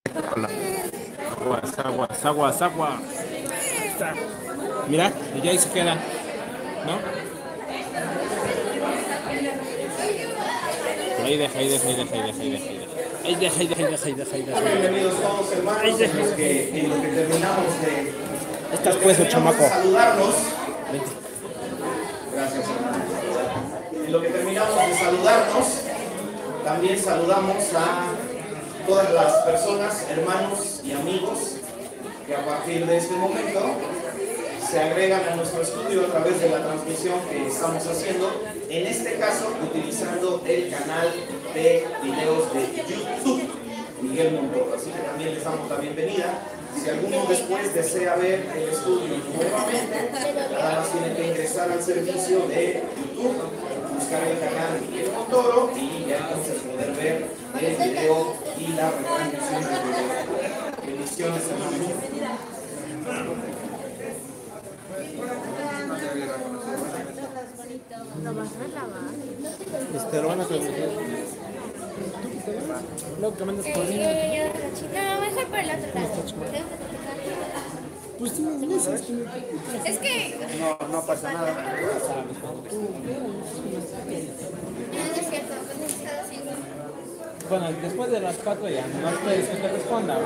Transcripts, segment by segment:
Hola. Aguas, aguas, aguas, aguas. Mira, y ya ahí se queda, ¿no? Ahí deja, ahí deja, ahí deja, ahí deja, ahí deja, ahí deja. Ahí deja, ahí deja, ahí deja, ahí deja, ahí deja. Bienvenidos todos, hermanos. En lo que terminamos de Estás puesto, chamaco. Saludarnos. Vente. Gracias, hermano. En lo que terminamos de saludarnos, también saludamos a todas las personas, hermanos y amigos que a partir de este momento se agregan a nuestro estudio a través de la transmisión que estamos haciendo, en este caso utilizando el canal de videos de YouTube Miguel Montoro. Así que también les damos la bienvenida. Si alguno después desea ver el estudio nuevamente, nada más tienen que ingresar al servicio de YouTube, buscar el canal de Miguel Montoro y ya entonces poder ver el video y la retransmisión del video. Bendiciones, hermanos. ¿Lo vas a lavar? Lo van a transmitir. Luego que mandas por mí. No, mejor por el otro lado. Pues sí, Es que... no pasa nada. No es cierto, pues está así. Bueno, después de las 4 ya, no puedes que te responda.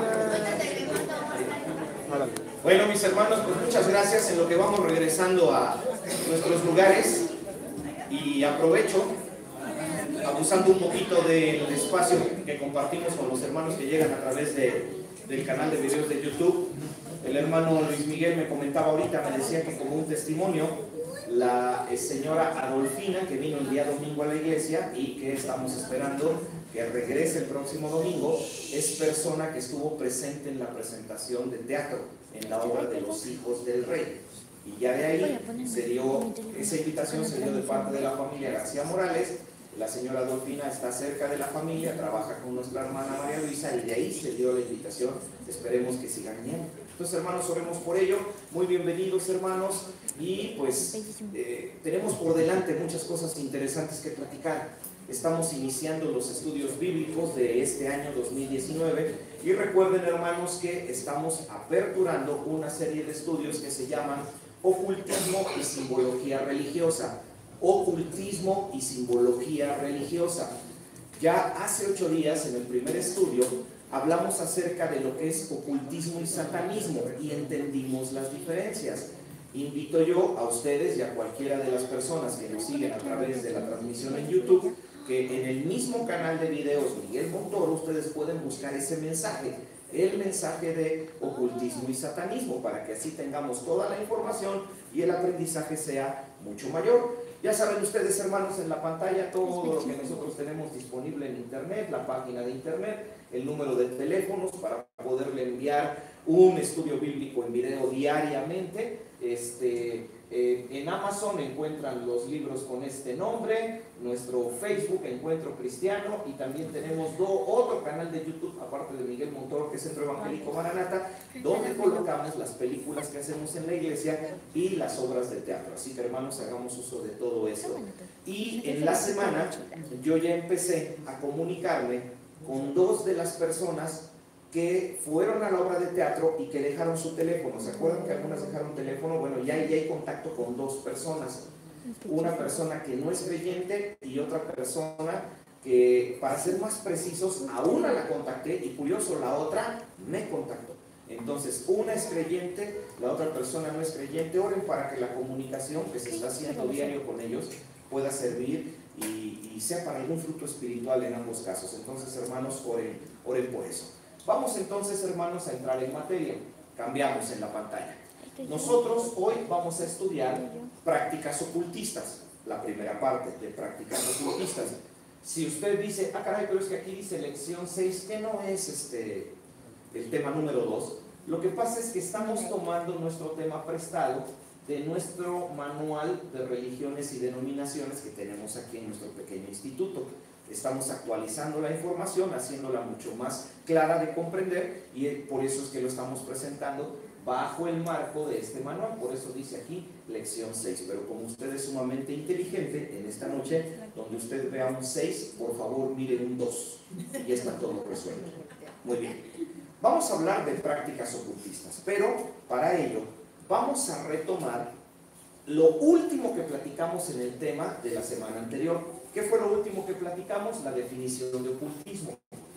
Bueno, mis hermanos, pues muchas gracias. En lo que vamos regresando a nuestros lugares, y aprovecho, abusando un poquito del espacio que compartimos con los hermanos que llegan a través del canal de videos de YouTube. El hermano Luis Miguel me comentaba ahorita, me decía que como un testimonio, la señora Adolfina, que vino el día domingo a la iglesia y que estamos esperando que regrese el próximo domingo, es persona que estuvo presente en la presentación de teatro en la obra de Los Hijos del Rey. Y ya de ahí esa invitación se dio de parte de la familia García Morales. La señora Adolfina está cerca de la familia, trabaja con nuestra hermana María Luisa, y de ahí se dio la invitación. Esperemos que sigan yendo. Entonces, hermanos, oremos por ello. Muy bienvenidos, hermanos, y pues tenemos por delante muchas cosas interesantes que platicar. Estamos iniciando los estudios bíblicos de este año 2019 y recuerden, hermanos, que estamos aperturando una serie de estudios que se llaman Ocultismo y Simbología Religiosa. Ocultismo y Simbología Religiosa. Ya hace 8 días, en el primer estudio, hablamos acerca de lo que es ocultismo y satanismo y entendimos las diferencias. Invito yo a ustedes y a cualquiera de las personas que nos siguen a través de la transmisión en YouTube, que en el mismo canal de videos Miguel Montoro ustedes pueden buscar ese mensaje, el mensaje de ocultismo y satanismo, para que así tengamos toda la información y el aprendizaje sea mucho mayor. Ya saben ustedes, hermanos, en la pantalla todo lo que nosotros tenemos disponible en internet, la página de internet, el número de teléfonos para poderle enviar un estudio bíblico en video diariamente. En Amazon encuentran los libros con este nombre, nuestro Facebook Encuentro Cristiano, y también tenemos otro canal de YouTube, aparte de Miguel Montoro, que es Centro Evangélico Maranata, donde colocamos las películas que hacemos en la iglesia y las obras de teatro. Así que, hermanos, hagamos uso de todo esto. Y en la semana yo ya empecé a comunicarme con 2 de las personas que fueron a la obra de teatro y que dejaron su teléfono. ¿Se acuerdan que algunas dejaron teléfono? Bueno, ya hay contacto con 2 personas. Una persona que no es creyente y otra persona que, para ser más precisos, a una la contacté y, curioso, la otra me contactó. Entonces, una es creyente, la otra persona no es creyente. Oren para que la comunicación que se está haciendo diario con ellos pueda servir y sea para algún fruto espiritual en ambos casos. Entonces, hermanos, oren por eso. Vamos entonces, hermanos, a entrar en materia. Cambiamos en la pantalla. Nosotros hoy vamos a estudiar prácticas ocultistas, la primera parte de prácticas ocultistas. Si usted dice, caray, pero es que aquí dice lección 6, que no es el tema número 2, lo que pasa es que estamos tomando nuestro tema prestado de nuestro manual de religiones y denominaciones que tenemos aquí en nuestro pequeño instituto. Estamos actualizando la información, haciéndola mucho más clara de comprender, y por eso es que lo estamos presentando bajo el marco de este manual. Por eso dice aquí lección 6, pero como usted es sumamente inteligente, en esta noche, donde usted vea un 6, por favor mire un 2 y está todo resuelto. Muy bien. Vamos a hablar de prácticas ocultistas, pero para ello vamos a retomar lo último que platicamos en el tema de la semana anterior. ¿Qué fue lo último que platicamos? La definición de ocultismo.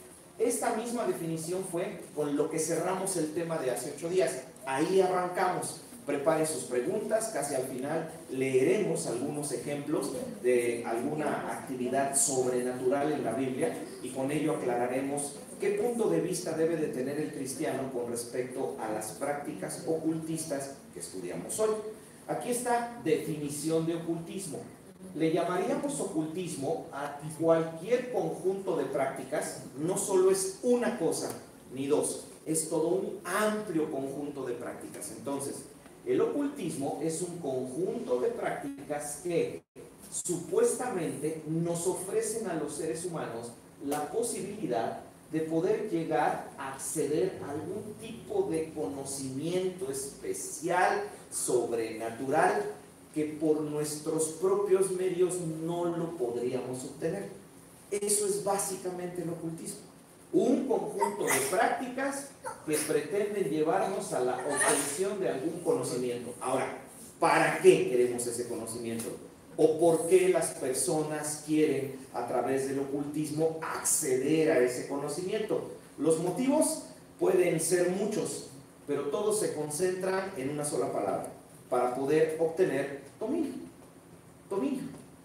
Esta misma definición fue con lo que cerramos el tema de hace 8 días. Ahí arrancamos. Preparen sus preguntas, casi al final leeremos algunos ejemplos de alguna actividad sobrenatural en la Biblia y con ello aclararemos qué punto de vista debe de tener el cristiano con respecto a las prácticas ocultistas que estudiamos hoy. Aquí está definición de ocultismo. Le llamaríamos ocultismo a cualquier conjunto de prácticas, no solo es una cosa ni dos, es todo un amplio conjunto de prácticas. Entonces, el ocultismo es un conjunto de prácticas que supuestamente nos ofrecen a los seres humanos la posibilidad de poder llegar a acceder a algún tipo de conocimiento especial, sobrenatural, que por nuestros propios medios no lo podríamos obtener. Eso es básicamente el ocultismo. Un conjunto de prácticas que pretenden llevarnos a la obtención de algún conocimiento. Ahora, ¿para qué queremos ese conocimiento? ¿O por qué las personas quieren, a través del ocultismo, acceder a ese conocimiento? Los motivos pueden ser muchos, pero todos se concentran en una sola palabra: para poder obtener dominio. Dominio.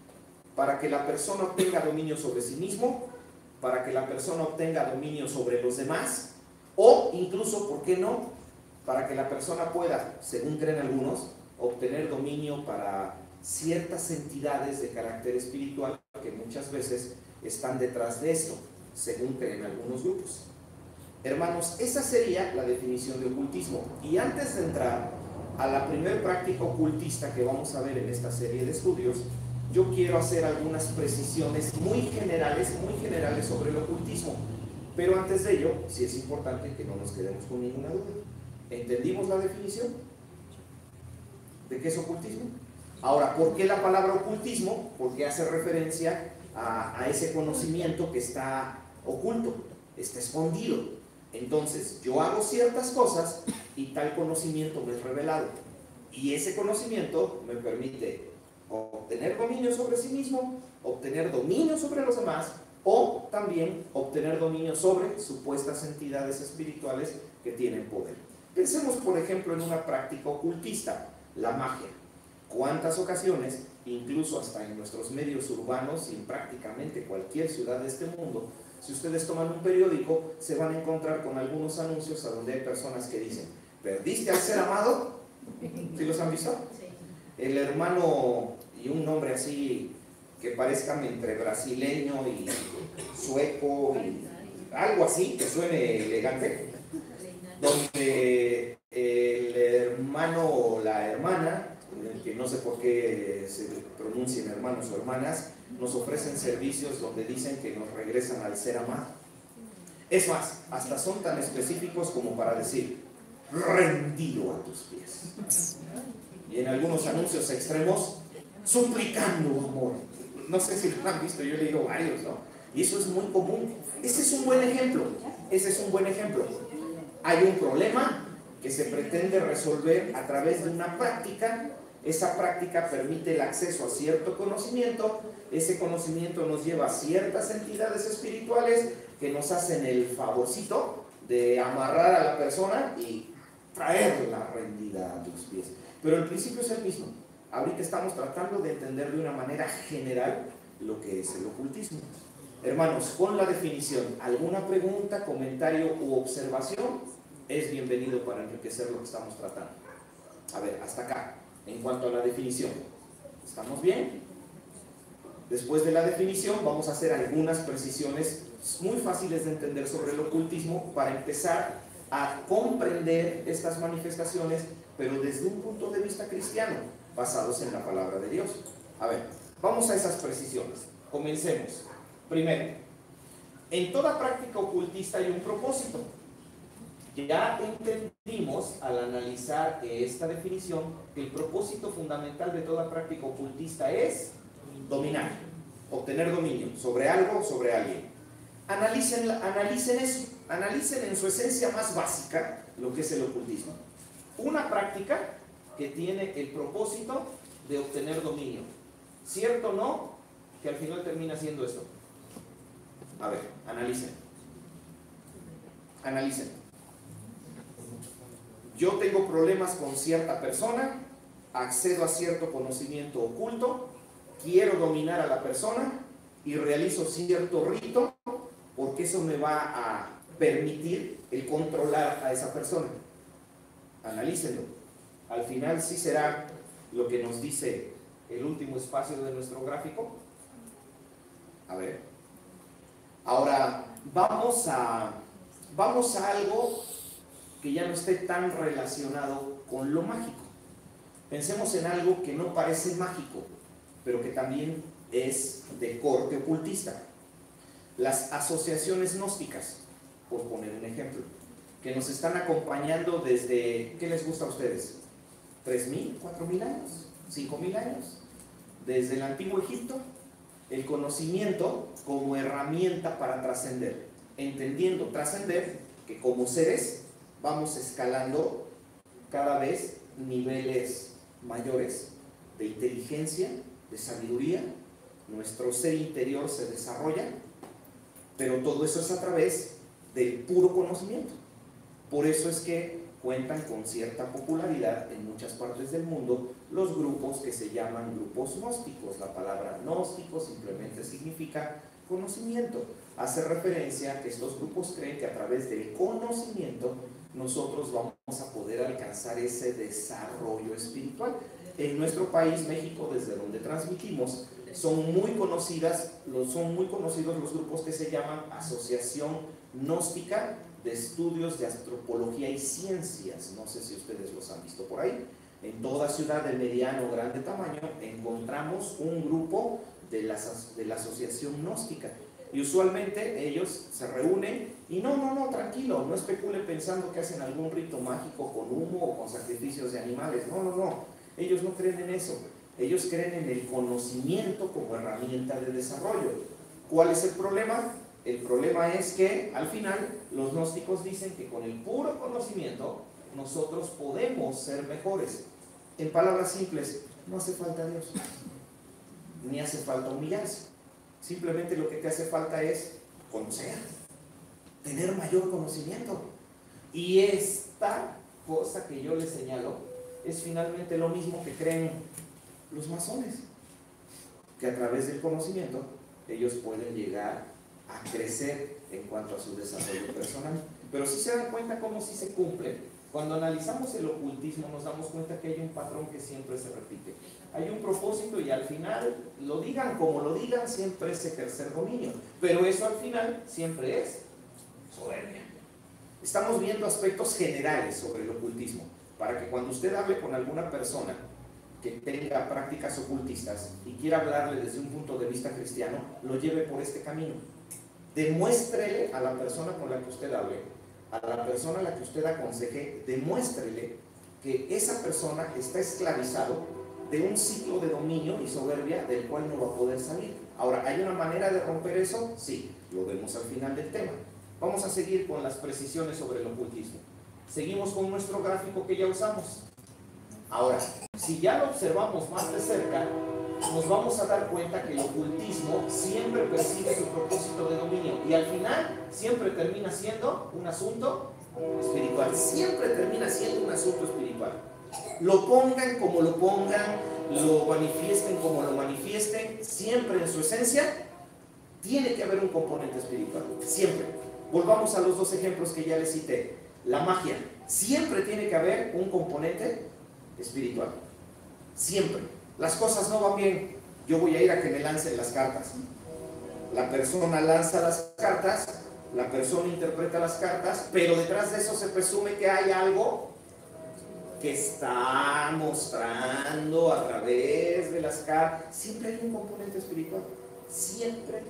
Para que la persona obtenga dominio sobre sí mismo, para que la persona obtenga dominio sobre los demás, o incluso, ¿por qué no?, para que la persona pueda, según creen algunos, obtener dominio para ciertas entidades de carácter espiritual que muchas veces están detrás de esto, según creen algunos grupos. Hermanos, esa sería la definición de ocultismo. Y antes de entrar a la primer práctica ocultista que vamos a ver en esta serie de estudios, yo quiero hacer algunas precisiones muy generales sobre el ocultismo. Pero antes de ello, sí es importante que no nos quedemos con ninguna duda. ¿Entendimos la definición de qué es ocultismo? Ahora, ¿por qué la palabra ocultismo? Porque hace referencia a ese conocimiento que está oculto, está escondido. Entonces, yo hago ciertas cosas y tal conocimiento me es revelado. Y ese conocimiento me permite obtener dominio sobre sí mismo, obtener dominio sobre los demás, o también obtener dominio sobre supuestas entidades espirituales que tienen poder. Pensemos, por ejemplo, en una práctica ocultista, la magia. ¿Cuántas ocasiones, incluso hasta en nuestros medios urbanos y en prácticamente cualquier ciudad de este mundo, si ustedes toman un periódico, se van a encontrar con algunos anuncios a donde hay personas que dicen: ¿perdiste al ser amado? ¿Sí los han visto? Sí. El hermano, y un nombre así que parezca entre brasileño y sueco, y algo así que suene elegante, donde el hermano o la hermana, que no sé por qué se pronuncian hermanos o hermanas, nos ofrecen servicios donde dicen que nos regresan al ser amado. Es más, hasta son tan específicos como para decir: rendido a tus pies. Y en algunos anuncios extremos, suplicando amor. No sé si lo han visto, yo he leído varios, ¿no? Y eso es muy común. Ese es un buen ejemplo. Ese es un buen ejemplo. Hay un problema que se pretende resolver a través de una práctica. Esa práctica permite el acceso a cierto conocimiento. Ese conocimiento nos lleva a ciertas entidades espirituales que nos hacen el favorcito de amarrar a la persona y traerla rendida a tus pies. Pero el principio es el mismo. Ahorita estamos tratando de entender de una manera general lo que es el ocultismo. Hermanos, con la definición, ¿alguna pregunta, comentario u observación? Es bienvenido para enriquecer lo que estamos tratando. A ver, hasta acá. En cuanto a la definición, ¿estamos bien? Después de la definición vamos a hacer algunas precisiones muy fáciles de entender sobre el ocultismo para empezar a comprender estas manifestaciones, pero desde un punto de vista cristiano, basados en la palabra de Dios. A ver, vamos a esas precisiones. Comencemos. Primero, en toda práctica ocultista hay un propósito. Ya entendimos al analizar esta definición que el propósito fundamental de toda práctica ocultista es dominar, obtener dominio sobre algo, sobre alguien. Analicen eso, analicen en su esencia más básica lo que es el ocultismo. Una práctica que tiene el propósito de obtener dominio. ¿Cierto o no? Que al final termina siendo esto. A ver, analicen. Analicen. Yo tengo problemas con cierta persona, accedo a cierto conocimiento oculto, quiero dominar a la persona y realizo cierto rito porque eso me va a permitir el controlar a esa persona. Analícenlo. Al final sí será lo que nos dice el último espacio de nuestro gráfico. A ver. Ahora vamos a algo que ya no esté tan relacionado con lo mágico. Pensemos en algo que no parece mágico, pero que también es de corte ocultista. Las asociaciones gnósticas, por poner un ejemplo, que nos están acompañando desde, ¿qué les gusta a ustedes? ¿3.000, 4.000 años? ¿5.000 años? Desde el antiguo Egipto, el conocimiento como herramienta para trascender, entendiendo trascender que como seres vamos escalando cada vez niveles mayores de inteligencia, de sabiduría, nuestro ser interior se desarrolla, pero todo eso es a través del puro conocimiento. Por eso es que cuentan con cierta popularidad en muchas partes del mundo los grupos que se llaman grupos gnósticos. La palabra gnóstico simplemente significa conocimiento. Hace referencia a que estos grupos creen que a través del conocimiento nosotros vamos a poder alcanzar ese desarrollo espiritual. En nuestro país, México, desde donde transmitimos, son muy conocidos los grupos que se llaman Asociación Gnóstica de Estudios de Antropología y Ciencias. No sé si ustedes los han visto por ahí. En toda ciudad de mediano o grande tamaño encontramos un grupo de la Asociación Gnóstica. Y usualmente ellos se reúnen y no, tranquilo, no especule pensando que hacen algún rito mágico con humo o con sacrificios de animales. No. Ellos no creen en eso. Ellos creen en el conocimiento como herramienta de desarrollo. ¿Cuál es el problema? El problema es que al final los gnósticos dicen que con el puro conocimiento nosotros podemos ser mejores. En palabras simples, no hace falta Dios, ni hace falta humillarse. Simplemente lo que te hace falta es conocer, tener mayor conocimiento. Y esta cosa que yo les señalo es finalmente lo mismo que creen los masones, que a través del conocimiento ellos pueden llegar a crecer en cuanto a su desarrollo personal. Pero si se dan cuenta cómo sí se cumple. Cuando analizamos el ocultismo nos damos cuenta que hay un patrón que siempre se repite. Hay un propósito y al final, lo digan como lo digan, siempre es ejercer dominio. Pero eso al final siempre es soberbia. Estamos viendo aspectos generales sobre el ocultismo, para que cuando usted hable con alguna persona que tenga prácticas ocultistas y quiera hablarle desde un punto de vista cristiano, lo lleve por este camino. Demuéstrele a la persona con la que usted hable, a la persona a la que usted aconseje, demuéstrele que esa persona está esclavizado de un ciclo de dominio y soberbia del cual no va a poder salir. Ahora, ¿hay una manera de romper eso? Sí, lo vemos al final del tema. Vamos a seguir con las precisiones sobre el ocultismo. Seguimos con nuestro gráfico que ya usamos. Ahora, si ya lo observamos más de cerca, nos vamos a dar cuenta que el ocultismo siempre persigue su propósito de dominio y al final siempre termina siendo un asunto espiritual. Siempre termina siendo un asunto espiritual. Lo pongan como lo pongan, lo manifiesten como lo manifiesten, siempre en su esencia tiene que haber un componente espiritual. Siempre. Volvamos a los dos ejemplos que ya les cité. La magia. Siempre tiene que haber un componente espiritual. Siempre. Las cosas no van bien, yo voy a ir a que me lancen las cartas. La persona lanza las cartas, la persona interpreta las cartas, pero detrás de eso se presume que hay algo que está mostrando a través de las cartas. Siempre hay un componente espiritual. Siempre.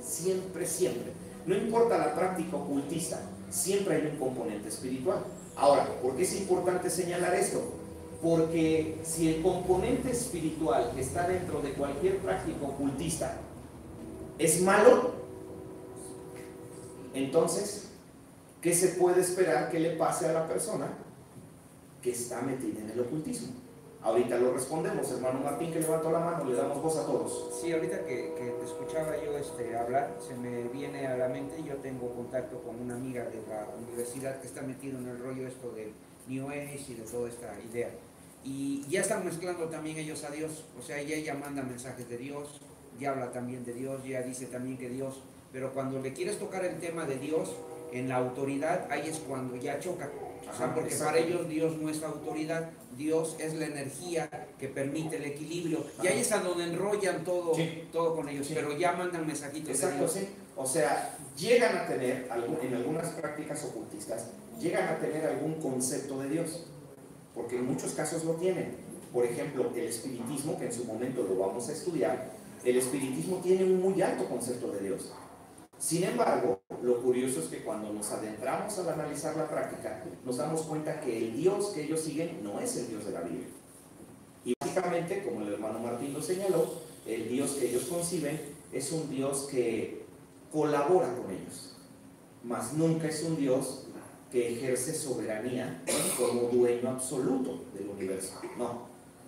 No importa la práctica ocultista, siempre hay un componente espiritual. Ahora, ¿por qué es importante señalar esto? Porque si el componente espiritual que está dentro de cualquier práctica ocultista es malo, entonces ¿qué se puede esperar que le pase a la persona que está metida en el ocultismo? Ahorita lo respondemos, hermano Martín, que levantó la mano, le damos voz a todos. Sí, ahorita que te escuchaba yo hablar, se me viene a la mente, yo tengo contacto con una amiga de la universidad que está metida en el rollo esto del New Age y de toda esta idea. Y ya están mezclando también ellos a Dios, o sea, ella manda mensajes de Dios, ya habla también de Dios, ya dice también que Dios, pero cuando le quieres tocar el tema de Dios, en la autoridad, ahí es cuando ya choca. O sea, porque para ellos Dios no es la autoridad, Dios es la energía que permite el equilibrio. Y ahí es a donde enrollan todo, sí, todo con ellos, sí, pero ya mandan mensajitos. Exacto, de Dios. Sí. O sea, llegan a tener, en algunas prácticas ocultistas, llegan a tener algún concepto de Dios, porque en muchos casos lo tienen. Por ejemplo, el espiritismo, que en su momento lo vamos a estudiar, el espiritismo tiene un muy alto concepto de Dios. Sin embargo, lo curioso es que cuando nos adentramos al analizar la práctica, nos damos cuenta que el Dios que ellos siguen no es el Dios de la Biblia. Y básicamente, como el hermano Martín lo señaló, el Dios que ellos conciben es un Dios que colabora con ellos, mas nunca es un Dios que ejerce soberanía como dueño absoluto del universo. No.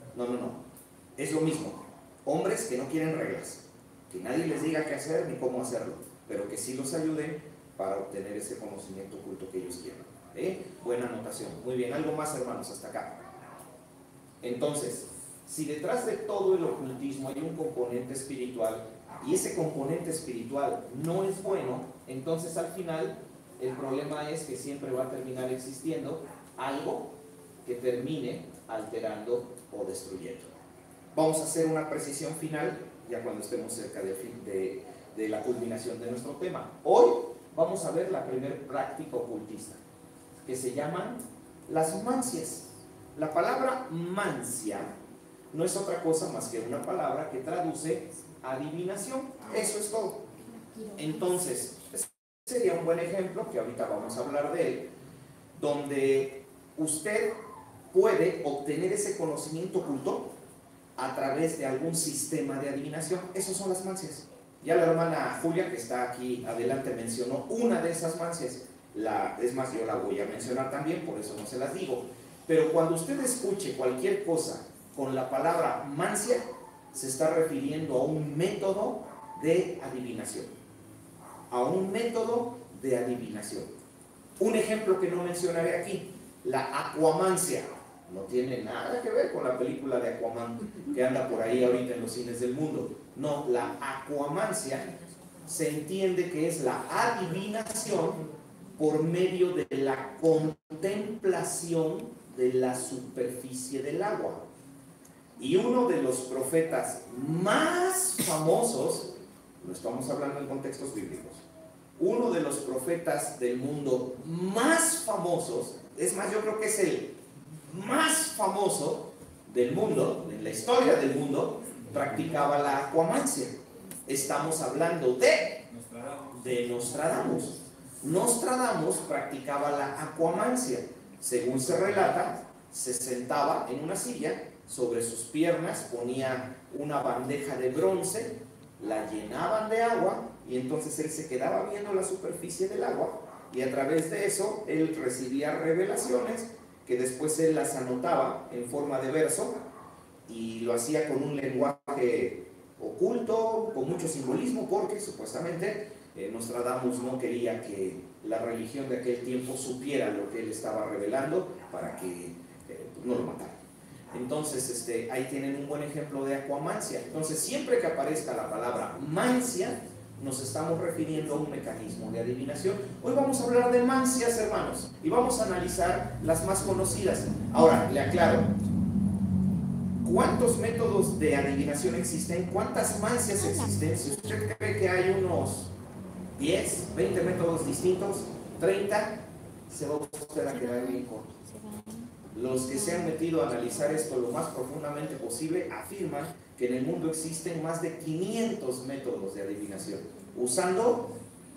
Es lo mismo. Hombres que no quieren reglas, que nadie les diga qué hacer ni cómo hacerlo, pero que sí los ayuden para obtener ese conocimiento oculto que ellos quieran. Buena anotación. Muy bien, algo más, hermanos, hasta acá. Entonces, si detrás de todo el ocultismo hay un componente espiritual, y ese componente espiritual no es bueno, entonces al final el problema es que siempre va a terminar existiendo algo que termine alterando o destruyendo. Vamos a hacer una precisión final ya cuando estemos cerca de la culminación de nuestro tema. Hoy vamos a ver la primera práctica ocultista, que se llaman las mancias. La palabra mancia no es otra cosa más que una palabra que traduce adivinación. Eso es todo. Entonces, sería un buen ejemplo, que ahorita vamos a hablar de él, donde usted puede obtener ese conocimiento oculto a través de algún sistema de adivinación. Esas son las mancias. Ya la hermana Julia, que está aquí adelante, mencionó una de esas mancias. Es más, yo la voy a mencionar también, por eso no se las digo. Pero cuando usted escuche cualquier cosa con la palabra mancia, se está refiriendo a un método de adivinación. A un método de adivinación. Un ejemplo que no mencionaré aquí, la aquamancia. No tiene nada que ver con la película de Aquaman que anda por ahí ahorita en los cines del mundo. No, la aquamancia se entiende que es la adivinación por medio de la contemplación de la superficie del agua. Y uno de los profetas más famosos, no estamos hablando en contextos bíblicos, uno de los profetas del mundo más famosos, es más, yo creo que es el más famoso del mundo, en la historia del mundo, practicaba la aquamancia. Estamos hablando de Nostradamus. Nostradamus practicaba la aquamancia. Según se relata, se sentaba en una silla, sobre sus piernas ponía una bandeja de bronce, la llenaban de agua y entonces él se quedaba viendo la superficie del agua y a través de eso él recibía revelaciones que después él las anotaba en forma de verso y lo hacía con un lenguaje oculto, con mucho simbolismo, porque supuestamente Nostradamus no quería que la religión de aquel tiempo supiera lo que él estaba revelando para que no lo matara. Entonces, ahí tienen un buen ejemplo de aquamancia. Entonces, siempre que aparezca la palabra mancia, nos estamos refiriendo a un mecanismo de adivinación. Hoy vamos a hablar de mancias, hermanos, y vamos a analizar las más conocidas. Ahora, le aclaro, ¿cuántos métodos de adivinación existen? ¿Cuántas mancias existen? Si usted cree que hay unos 10, 20 métodos distintos, 30, se va usted a quedar bien corto. Los que se han metido a analizar esto lo más profundamente posible afirman que en el mundo existen más de 500 métodos de adivinación, usando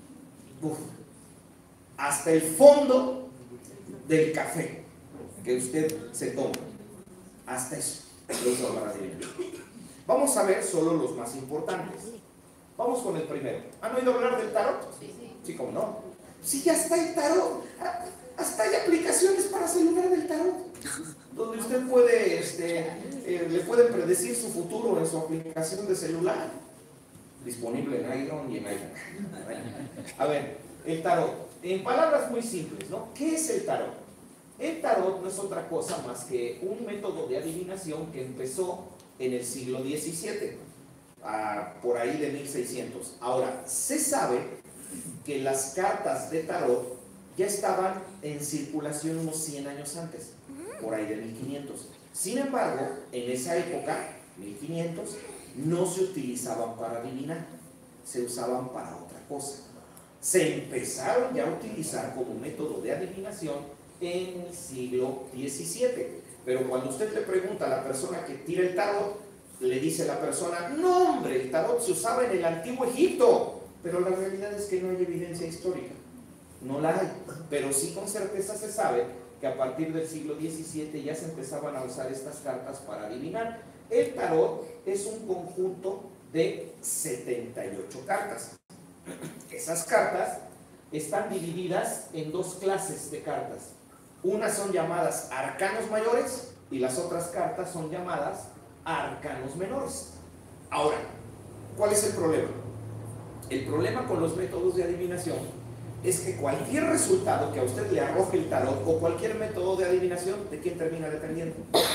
hasta el fondo del café que usted se toma. Hasta eso lo usan para adivinar. Vamos a ver solo los más importantes. Vamos con el primero. ¿Han oído hablar del tarot? Sí, cómo no. Sí, ya está el tarot. Hasta hay aplicaciones para celular del tarot, donde usted puede, le pueden predecir su futuro en su aplicación de celular, disponible en iPhone y en iPhone. A ver, el tarot, en palabras muy simples, ¿no? ¿Qué es el tarot? El tarot no es otra cosa más que un método de adivinación que empezó en el siglo XVII, por ahí de 1600. Ahora, se sabe que las cartas de tarot ya estaban en circulación unos 100 años antes, por ahí de 1500. Sin embargo, en esa época, 1500, no se utilizaban para adivinar, se usaban para otra cosa. Se empezaron ya a utilizar como método de adivinación en el siglo XVII. Pero cuando usted le pregunta a la persona que tira el tarot, le dice la persona, no hombre, el tarot se usaba en el antiguo Egipto. Pero la realidad es que no hay evidencia histórica. No la hay, pero sí con certeza se sabe que a partir del siglo XVII ya se empezaban a usar estas cartas para adivinar. El tarot es un conjunto de 78 cartas. Esas cartas están divididas en dos clases de cartas. Unas son llamadas arcanos mayores y las otras cartas son llamadas arcanos menores. Ahora, ¿cuál es el problema? El problema con los métodos de adivinación es que cualquier resultado que a usted le arroje el tarot o cualquier método de adivinación, ¿de quién termina dependiendo?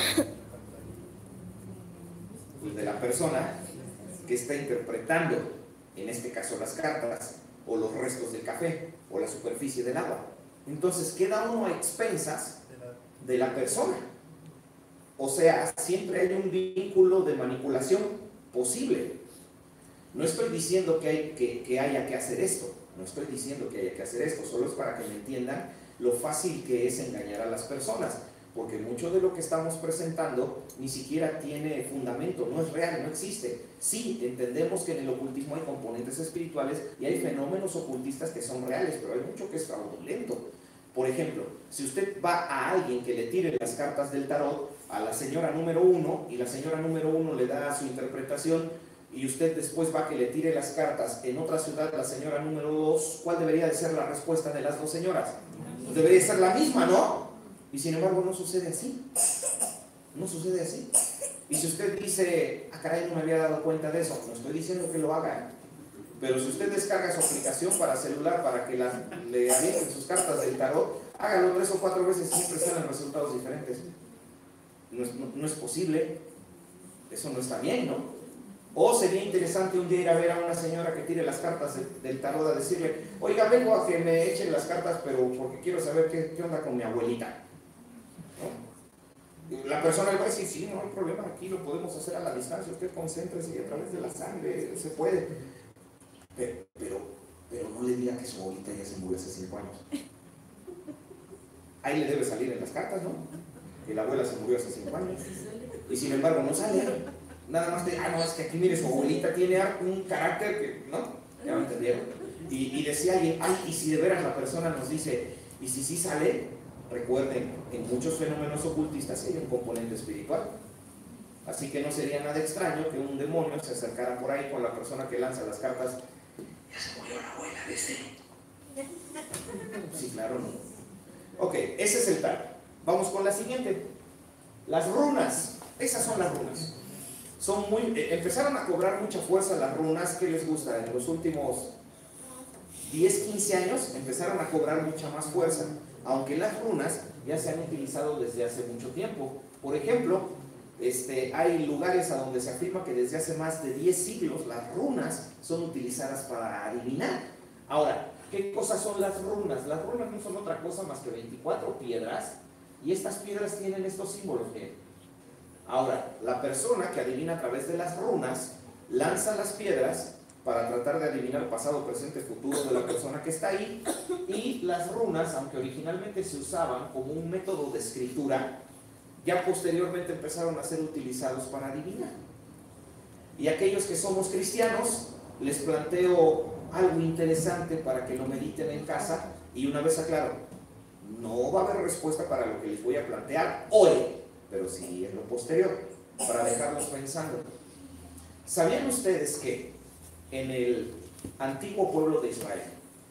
Pues de la persona que está interpretando, en este caso las cartas, o los restos del café, o la superficie del agua. Entonces queda uno a expensas de la persona. O sea, siempre hay un vínculo de manipulación posible. No estoy diciendo que haya que hacer esto. No estoy diciendo que haya que hacer esto, solo es para que me entiendan lo fácil que es engañar a las personas, porque mucho de lo que estamos presentando ni siquiera tiene fundamento, no es real, no existe. Sí, entendemos que en el ocultismo hay componentes espirituales y hay fenómenos ocultistas que son reales, pero hay mucho que es fraudulento. Por ejemplo, si usted va a alguien que le tire las cartas del tarot a la señora número 1 y la señora número 1 le da su interpretación, y usted después va a que le tire las cartas en otra ciudad, la señora número 2, ¿cuál debería de ser la respuesta de las dos señoras? Pues debería ser la misma, ¿no? Y sin embargo no sucede así. No sucede así. Y si usted dice, caray, no me había dado cuenta de eso, no estoy diciendo que lo haga, pero si usted descarga su aplicación para celular para que le avienten sus cartas del tarot, hágalo 3 o 4 veces y siempre salen resultados diferentes. No es posible. Eso no está bien, ¿no? O sería interesante un día ir a ver a una señora que tire las cartas del tarot a decirle, oiga, vengo a que me echen las cartas, pero porque quiero saber qué onda con mi abuelita, ¿no? La persona le va a decir, sí, no hay problema, aquí lo podemos hacer a la distancia, usted concéntrese y a través de la sangre se puede. Pero no le diga que su abuelita ya se murió hace 5 años. Ahí le debe salir en las cartas, ¿no? Que la abuela se murió hace 5 años. Y sin embargo no sale. Nada más de, no, es que aquí mire, su abuelita tiene un carácter que, ¿no? Ya me entendieron. Y decía alguien, y si de veras la persona nos dice, y si sí sale, recuerden, en muchos fenómenos ocultistas hay un componente espiritual. Así que no sería nada extraño que un demonio se acercara por ahí con la persona que lanza las cartas. Ya se murió la abuela de ese. Sí, claro, no. Ok, ese es el tal. Vamos con la siguiente. Las runas. Esas son las runas. Empezaron a cobrar mucha fuerza las runas. ¿Qué les gusta? En los últimos 10, 15 años empezaron a cobrar mucha más fuerza, aunque las runas ya se han utilizado desde hace mucho tiempo. Por ejemplo, hay lugares a donde se afirma que desde hace más de 10 siglos las runas son utilizadas para adivinar. Ahora, ¿qué cosas son las runas? Las runas no son otra cosa más que 24 piedras, y estas piedras tienen estos símbolos. Ahora, la persona que adivina a través de las runas lanza las piedras para tratar de adivinar pasado, presente, futuro de la persona que está ahí, y las runas, aunque originalmente se usaban como un método de escritura, ya posteriormente empezaron a ser utilizados para adivinar. Y aquellos que somos cristianos, les planteo algo interesante para que lo mediten en casa, y una vez aclaro, no va a haber respuesta para lo que les voy a plantear hoy, pero sí en lo posterior, para dejarlos pensando. ¿Sabían ustedes que en el antiguo pueblo de Israel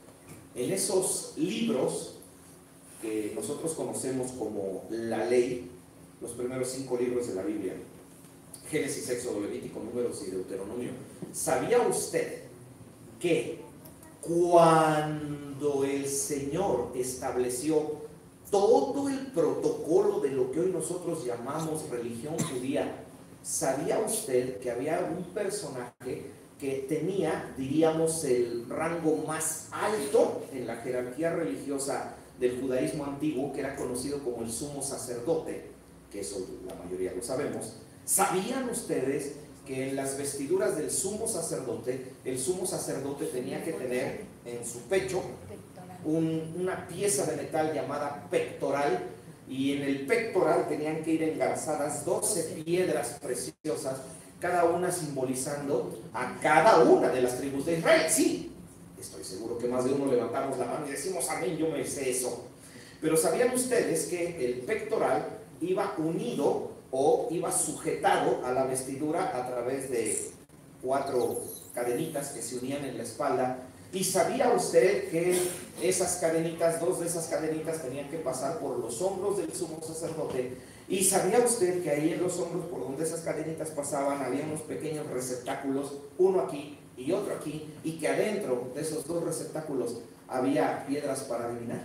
En esos libros que nosotros conocemos como la ley, los primeros 5 libros de la Biblia, Génesis, Éxodo, Levítico, Números y Deuteronomio, ¿sabía usted que cuando el Señor estableció todo el protocolo de lo que hoy nosotros llamamos religión judía, sabía usted que había un personaje que tenía, diríamos, el rango más alto en la jerarquía religiosa del judaísmo antiguo, que era conocido como el sumo sacerdote, que eso la mayoría lo sabemos? ¿Sabían ustedes que en las vestiduras del sumo sacerdote, el sumo sacerdote tenía que tener en su pecho una pieza de metal llamada pectoral, y en el pectoral tenían que ir engarzadas 12 piedras preciosas, cada una simbolizando a cada una de las tribus de Israel? Sí, estoy seguro que más de uno levantamos la mano y decimos amén, yo me sé eso. Pero ¿sabían ustedes que el pectoral iba unido o iba sujetado a la vestidura a través de 4 cadenitas que se unían en la espalda? ¿Y sabía usted que esas cadenitas, 2 de esas cadenitas tenían que pasar por los hombros del sumo sacerdote? ¿Y sabía usted que ahí en los hombros, por donde esas cadenitas pasaban, había unos pequeños receptáculos, uno aquí y otro aquí, y que adentro de esos 2 receptáculos había piedras para adivinar?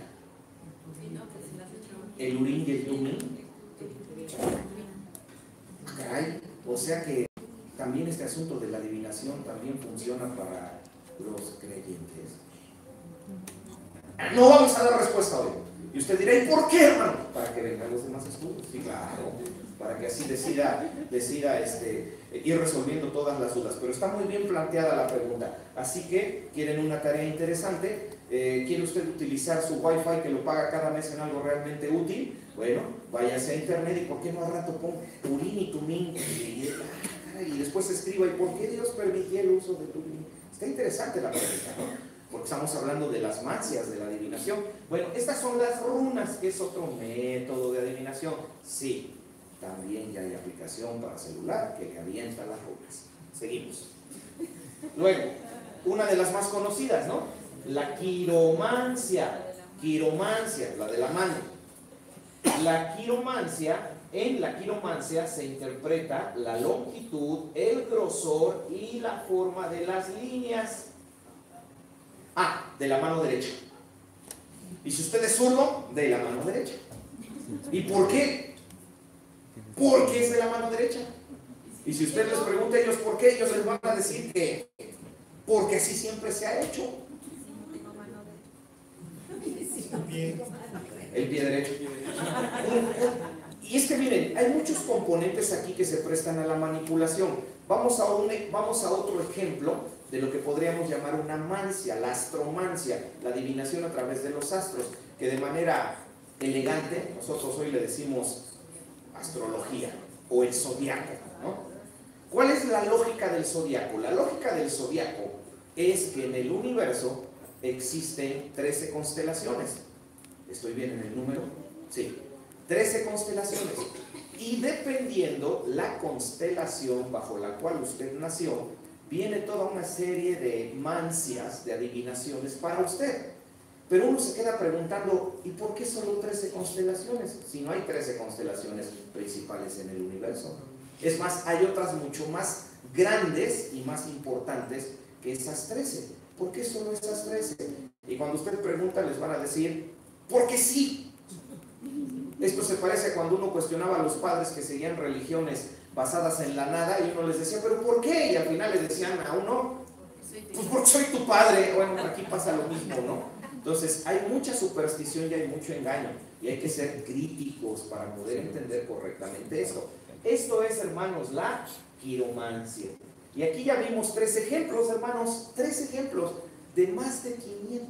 El Urim y el Tumim. Caray, o sea que también este asunto de la adivinación también funciona para los creyentes. No vamos a dar respuesta hoy. Y usted dirá, ¿y por qué, hermano? Para que vengan los demás estudios. Sí, claro, para que así decida ir resolviendo todas las dudas. Pero está muy bien planteada la pregunta. Así que, ¿quieren una tarea interesante? ¿Quiere usted utilizar su Wi-Fi que lo paga cada mes en algo realmente útil? Bueno, váyase a internet y ¿por qué no al rato ponga Urim y Tumim? Y después escriba, ¿y por qué Dios permitió el uso de Tumim? Está interesante la pregunta, ¿no? Porque estamos hablando de las mancias de la adivinación. Bueno, estas son las runas, que es otro método de adivinación. Sí, también ya hay aplicación para celular que le avienta las runas. Seguimos. Luego, una de las más conocidas, ¿no? La quiromancia. Quiromancia, la de la mano. En la quiromancia se interpreta la longitud, el grosor y la forma de las líneas. De la mano derecha. Y si usted es zurdo, de la mano derecha. ¿Y por qué? Porque es de la mano derecha. Y si usted les pregunta a ellos por qué, ellos les van a decir que porque así siempre se ha hecho. El pie derecho. Y es que miren, hay muchos componentes aquí que se prestan a la manipulación. Vamos a otro ejemplo de lo que podríamos llamar una mancia, la astromancia, la adivinación a través de los astros, que de manera elegante nosotros hoy le decimos astrología o el zodiaco, ¿no? ¿Cuál es la lógica del zodiaco? La lógica del zodiaco es que en el universo existen 13 constelaciones. ¿Estoy bien en el número? Sí, 13 constelaciones. Y dependiendo la constelación bajo la cual usted nació, viene toda una serie de mancias, de adivinaciones para usted. Pero uno se queda preguntando, ¿y por qué solo 13 constelaciones? Si no hay 13 constelaciones principales en el universo. Es más, hay otras mucho más grandes y más importantes que esas 13. ¿Por qué solo esas 13? Y cuando usted pregunta, les van a decir, porque sí. Esto se parece a cuando uno cuestionaba a los padres que seguían religiones basadas en la nada y uno les decía, ¿pero por qué? Y al final les decían a uno, pues porque soy tu padre. Bueno, aquí pasa lo mismo, ¿no? Entonces hay mucha superstición y hay mucho engaño y hay que ser críticos para poder entender correctamente esto. Esto es, hermanos, la quiromancia. Y aquí ya vimos 3 ejemplos, hermanos, 3 ejemplos de más de 500.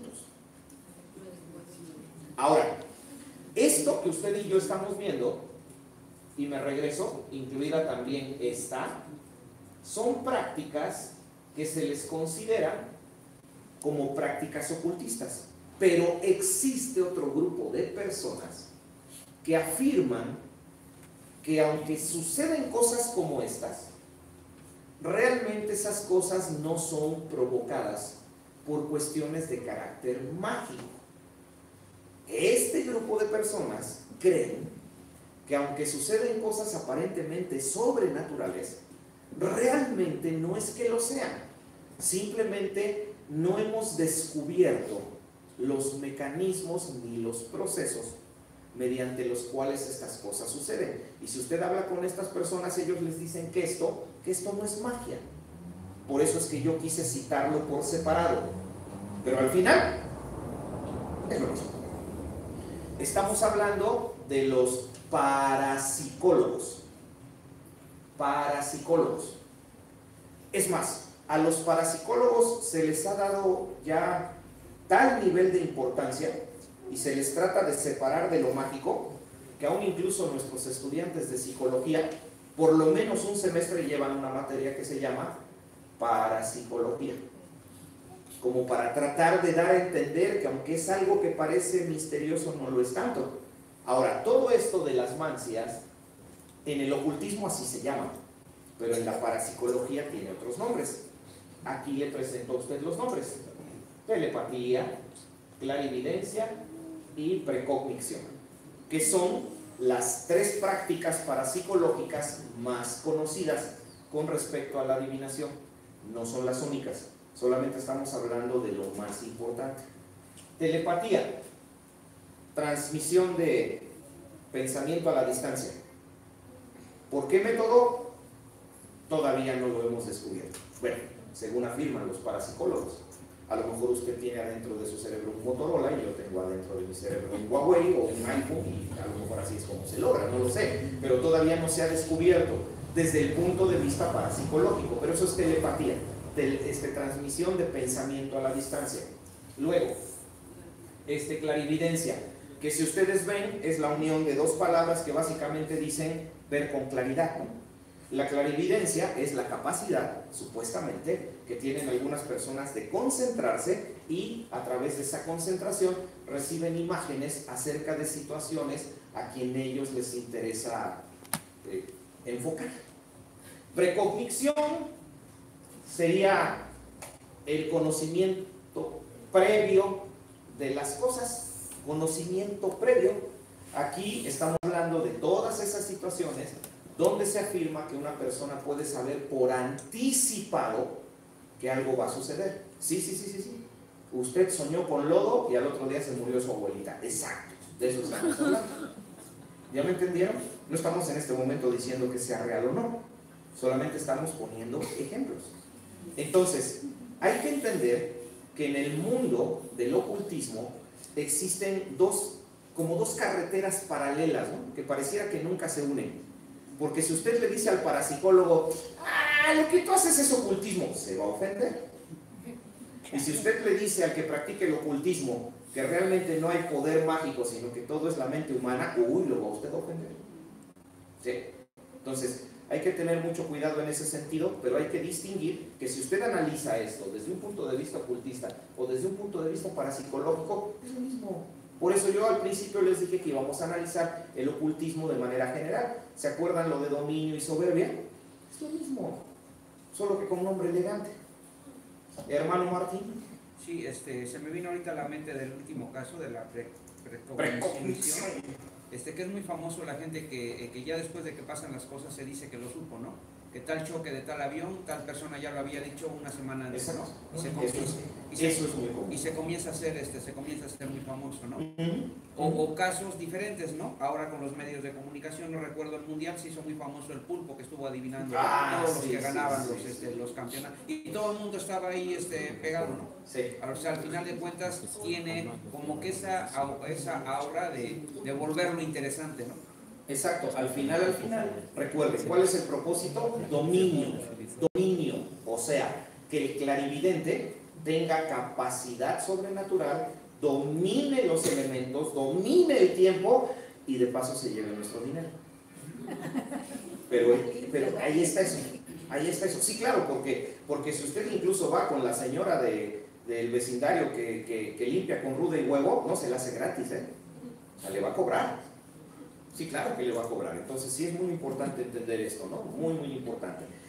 Ahora, esto que usted y yo estamos viendo, y me regreso, incluida también esta, son prácticas que se les considera como prácticas ocultistas. Pero existe otro grupo de personas que afirman que aunque suceden cosas como estas, realmente esas cosas no son provocadas por cuestiones de carácter mágico. Este grupo de personas creen que aunque suceden cosas aparentemente sobrenaturales, realmente no es que lo sean. Simplemente no hemos descubierto los mecanismos ni los procesos mediante los cuales estas cosas suceden. Y si usted habla con estas personas, ellos les dicen que esto no es magia. Por eso es que yo quise citarlo por separado. Pero al final, es lo mismo. Estamos hablando de los parapsicólogos. Parapsicólogos. Es más, a los parapsicólogos se les ha dado ya tal nivel de importancia y se les trata de separar de lo mágico, que aún incluso nuestros estudiantes de psicología, por lo menos un semestre llevan una materia que se llama parapsicología, como para tratar de dar a entender que aunque es algo que parece misterioso, no lo es tanto. Ahora, todo esto de las mancias, en el ocultismo así se llama, pero en la parapsicología tiene otros nombres. Aquí le presento a usted los nombres: telepatía, clarividencia y precognición, que son las tres prácticas parapsicológicas más conocidas con respecto a la adivinación. No son las únicas, solamente estamos hablando de lo más importante. Telepatía, transmisión de pensamiento a la distancia. ¿Por qué método? Todavía no lo hemos descubierto. Bueno, según afirman los parapsicólogos. A lo mejor usted tiene adentro de su cerebro un Motorola y yo tengo adentro de mi cerebro un Huawei o un iPhone, y a lo mejor así es como se logra, no lo sé, pero todavía no se ha descubierto desde el punto de vista parapsicológico. Pero eso es telepatía, transmisión de pensamiento a la distancia. Luego, clarividencia, que si ustedes ven es la unión de dos palabras que básicamente dicen ver con claridad, ¿no? La clarividencia es la capacidad, supuestamente, que tienen algunas personas de concentrarse y a través de esa concentración reciben imágenes acerca de situaciones a quien ellos les interesa enfocar. Precognición sería el conocimiento previo de las cosas, conocimiento previo. Aquí estamos hablando de todas esas situaciones donde se afirma que una persona puede saber por anticipado que algo va a suceder. Sí. Usted soñó con lodo y al otro día se murió su abuelita. Exacto, de eso estamos hablando. ¿Ya me entendieron? No estamos en este momento diciendo que sea real o no, solamente estamos poniendo ejemplos. Entonces, hay que entender que en el mundo del ocultismo existen como dos carreteras paralelas, ¿no? Que pareciera que nunca se unen. Porque si usted le dice al parapsicólogo, lo que tú haces es ocultismo, se va a ofender. Y si usted le dice al que practique el ocultismo que realmente no hay poder mágico, sino que todo es la mente humana, lo va a usted a ofender. ¿Sí? Entonces, hay que tener mucho cuidado en ese sentido, pero hay que distinguir que si usted analiza esto desde un punto de vista ocultista o desde un punto de vista parapsicológico, es lo mismo. Por eso yo al principio les dije que íbamos a analizar el ocultismo de manera general. ¿Se acuerdan lo de dominio y soberbia? Es lo mismo, solo que con nombre elegante. Hermano Martín. Sí, se me vino ahorita a la mente del último caso de la precognición, que es muy famoso. La gente que ya después de que pasan las cosas se dice que lo supo, ¿no? Que tal choque de tal avión, tal persona ya lo había dicho una semana antes, ¿no? Y se comienza a ser muy famoso, ¿no? O casos diferentes, ¿no? Ahora con los medios de comunicación, no recuerdo, el mundial se hizo muy famoso el pulpo que estuvo adivinando todos los que ganaban los campeonatos, y todo el mundo estaba ahí pegado, ¿no? Sí. O sea, al final de cuentas tiene como que esa aura de volverlo interesante, ¿no? Exacto, al final, recuerden, ¿cuál es el propósito? Dominio, o sea, que el clarividente tenga capacidad sobrenatural, domine los elementos, domine el tiempo y de paso se lleve nuestro dinero. Pero ahí está eso, sí, claro, porque si usted incluso va con la señora del vecindario que limpia con ruda y huevo, no se la hace gratis, o sea, le va a cobrar. Sí, claro que le va a cobrar. Entonces sí es muy importante entender esto, ¿no? Muy, muy importante.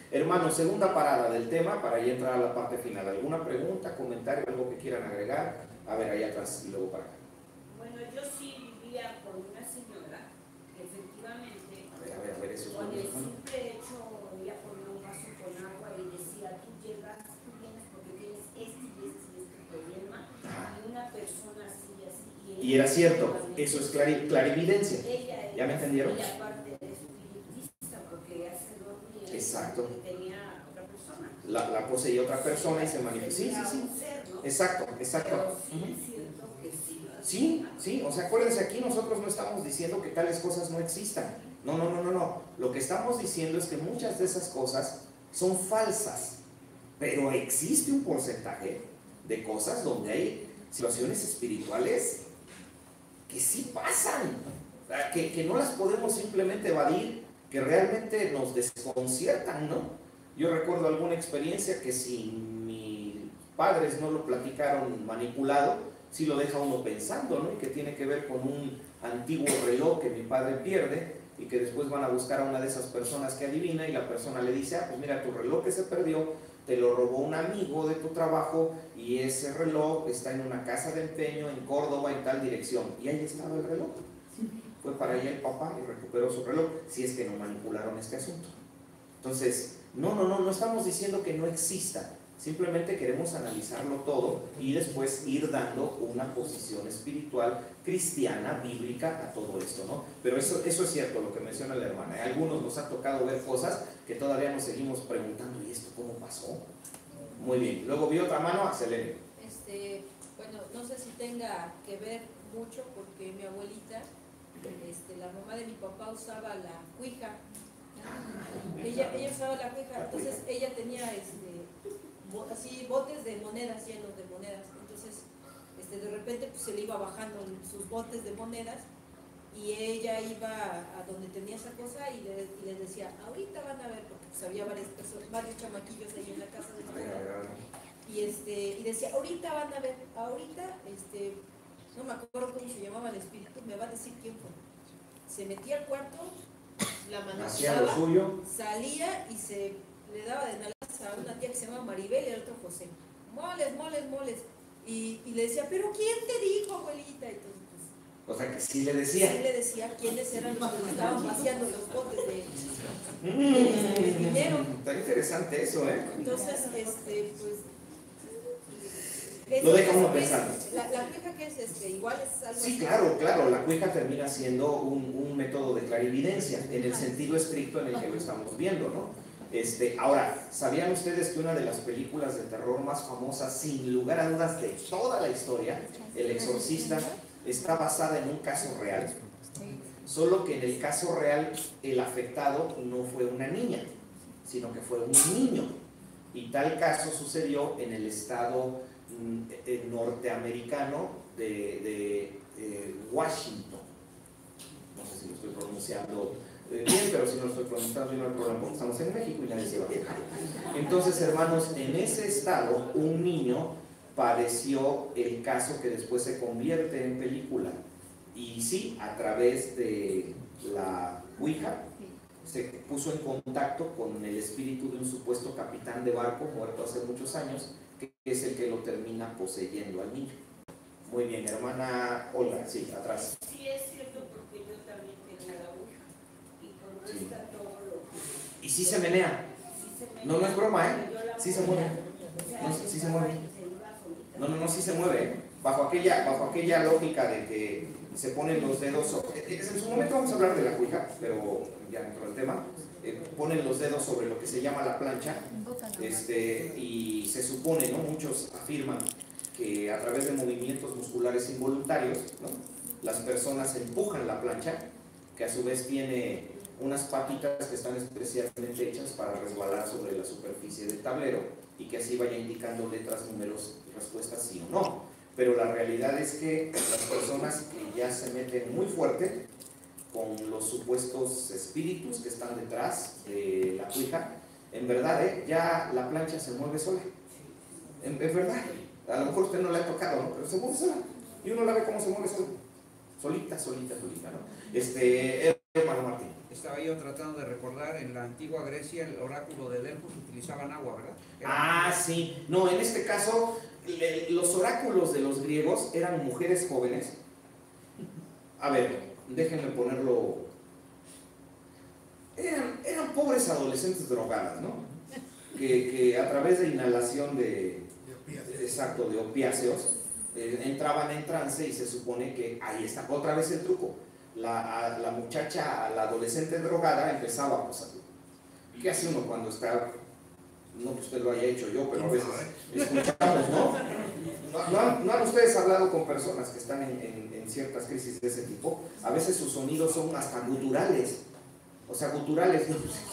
Hermanos, segunda parada del tema para ya entrar a la parte final. ¿Alguna pregunta, comentario, algo que quieran agregar? A ver, ahí atrás y luego para acá. Bueno, yo sí vivía con una señora que efectivamente, A ver, eso es con bueno. el simple hecho, ella ponía un vaso con agua y decía, tú llegas, tú vienes porque tienes este problema, y una persona así y así. Y era cierto, eso es clarividencia. ¿Ya me entendieron? Y aparte de espiritista, porque hace dormir. Exacto. Tenía otra persona. La poseía otra persona y se manifiesta. Sí, sí, sí. Exacto, exacto. Pero sí es cierto que sí. Sí, sí, o sea, acuérdense, aquí nosotros no estamos diciendo que tales cosas no existan. No. Lo que estamos diciendo es que muchas de esas cosas son falsas, pero existe un porcentaje de cosas donde hay situaciones espirituales que sí pasan, o sea, que no las podemos simplemente evadir, que realmente nos desconciertan, ¿no? Yo recuerdo alguna experiencia que si mis padres no lo platicaron manipulado, sí lo deja uno pensando, ¿no? Y que tiene que ver con un antiguo reloj que mi padre pierde y que después van a buscar a una de esas personas que adivina y la persona le dice, pues mira, tu reloj que se perdió te lo robó un amigo de tu trabajo y ese reloj está en una casa de empeño en Córdoba en tal dirección. Y ahí estaba el reloj. Fue para allá el papá y recuperó su reloj, si es que no manipularon este asunto. Entonces, no estamos diciendo que no exista. Simplemente queremos analizarlo todo y después ir dando una posición espiritual cristiana, bíblica a todo esto, ¿no? Pero eso es cierto lo que menciona la hermana. A algunos nos ha tocado ver cosas que todavía nos seguimos preguntando, ¿y esto cómo pasó? Muy bien. Luego vi otra mano, acelere. Bueno, no sé si tenga que ver mucho porque mi abuelita, la mamá de mi papá usaba la cuija. Ella usaba la cuija, entonces ella tenía así botes de monedas, llenos de monedas. Entonces, de repente pues, se le iba bajando sus botes de monedas y ella iba a donde tenía esa cosa y les decía, ahorita van a ver, porque pues, había varios chamaquillos ahí en la casa de mi abuela. Y decía, ahorita van a ver, ahorita, no me acuerdo cómo se llamaba el espíritu, me va a decir quién fue. Se metía al cuarto, la manejaba, salía y se le daba de nalgas a una tía que se llama Maribel y al otro José. Moles. Y le decía, ¿pero quién te dijo, abuelita? Entonces, o sea que sí le decía. Sí le decía quiénes eran los que le estaban vaciando los botes de dinero. Está interesante eso, ¿eh? Entonces, lo deja uno pensando. La cuija que es igual es algo Sí, así. claro, la cuija termina siendo un método de clarividencia, en el sentido estricto en el que lo estamos viendo, ¿no? Ahora, ¿sabían ustedes que una de las películas de terror más famosas, sin lugar a dudas, de toda la historia, El Exorcista, está basada en un caso real? Solo que en el caso real, el afectado no fue una niña, sino que fue un niño. Y tal caso sucedió en el estado norteamericano de Washington. No sé si lo estoy pronunciando bien, pero si no lo estoy pronunciando bien no hay problema porque estamos en México y nadie se va a quejar. Entonces, hermanos, en ese estado un niño padeció el caso que después se convierte en película. Y sí, a través de la Ouija se puso en contacto con el espíritu de un supuesto capitán de barco muerto hace muchos años, que es el que lo termina poseyendo al niño. Muy bien, hermana Olga, sí, atrás. Sí, es cierto, porque yo también tenía la Ouija y cuando está todo lo que... Y sí se menea. No es broma, ¿eh? Sí se mueve. No, sí se mueve. No, sí se mueve. Bajo aquella lógica de que se ponen los dedos. En su momento vamos a hablar de la Ouija, pero ya dentro del tema. Ponen los dedos sobre lo que se llama la plancha. Y se supone, ¿no? Muchos afirman que a través de movimientos musculares involuntarios, ¿no? Las personas empujan la plancha, que a su vez tiene unas patitas que están especialmente hechas para resbalar sobre la superficie del tablero y que así vaya indicando letras, números y respuestas sí o no. Pero la realidad es que las personas que ya se meten muy fuerte con los supuestos espíritus que están detrás de la Ouija, en verdad, ya la plancha se mueve sola. En verdad, a lo mejor usted no la ha tocado, ¿no? Pero se mueve sola. Y uno la ve cómo se mueve sola. Solita, ¿no? Hermano Martín. Estaba yo tratando de recordar, en la antigua Grecia el oráculo de Delfos utilizaban agua, ¿verdad? Ah, sí. No, en este caso, los oráculos de los griegos eran mujeres jóvenes. A ver, déjenme ponerlo. Eran pobres adolescentes drogadas, ¿no? Que a través de inhalación de opiáceos, entraban en trance y se supone que ahí está otra vez el truco. La muchacha, la adolescente drogada empezaba, pues, ¿qué hace uno cuando está? No que usted lo haya hecho yo, pero a veces escuchamos, ¿no? ¿No han ustedes hablado con personas que están en ciertas crisis de ese tipo? A veces sus sonidos son hasta guturales, o sea, guturales,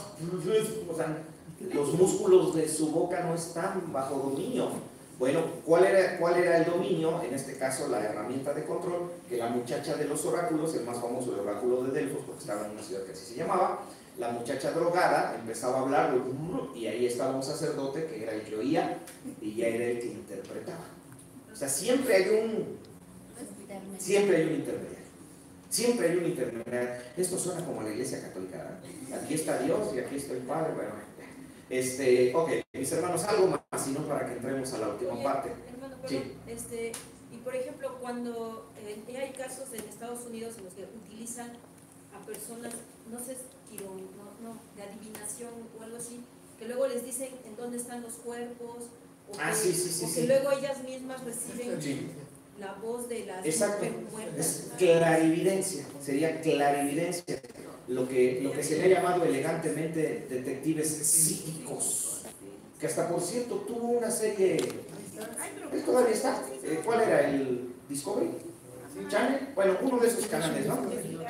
o sea, los músculos de su boca no están bajo dominio. Bueno, ¿cuál era el dominio? En este caso, la herramienta de control, que la muchacha de los oráculos, el más famoso, el oráculo de Delfos, porque estaba en una ciudad que así se llamaba, la muchacha drogada empezaba a hablar, y ahí estaba un sacerdote que era el que oía, y ya era el que interpretaba. O sea, siempre hay un intermediario. Siempre hay un intermediario. Esto suena como la Iglesia Católica, ¿verdad? Aquí está Dios y aquí está el Padre. Bueno, ok, mis hermanos, algo más, sino para que entremos a la última parte. Hermano, Sí. Y por ejemplo, cuando hay casos en Estados Unidos en los que utilizan a personas, no sé, de adivinación o algo así, que luego les dicen en dónde están los cuerpos, o que luego ellas mismas reciben la voz de las muertas. Es clarividencia, sería clarividencia. Lo que se le ha llamado elegantemente detectives psíquicos, que hasta por cierto tuvo una serie, ¿él todavía está? ¿Cuál era? ¿El Discovery Channel? Bueno, uno de esos canales, ¿no?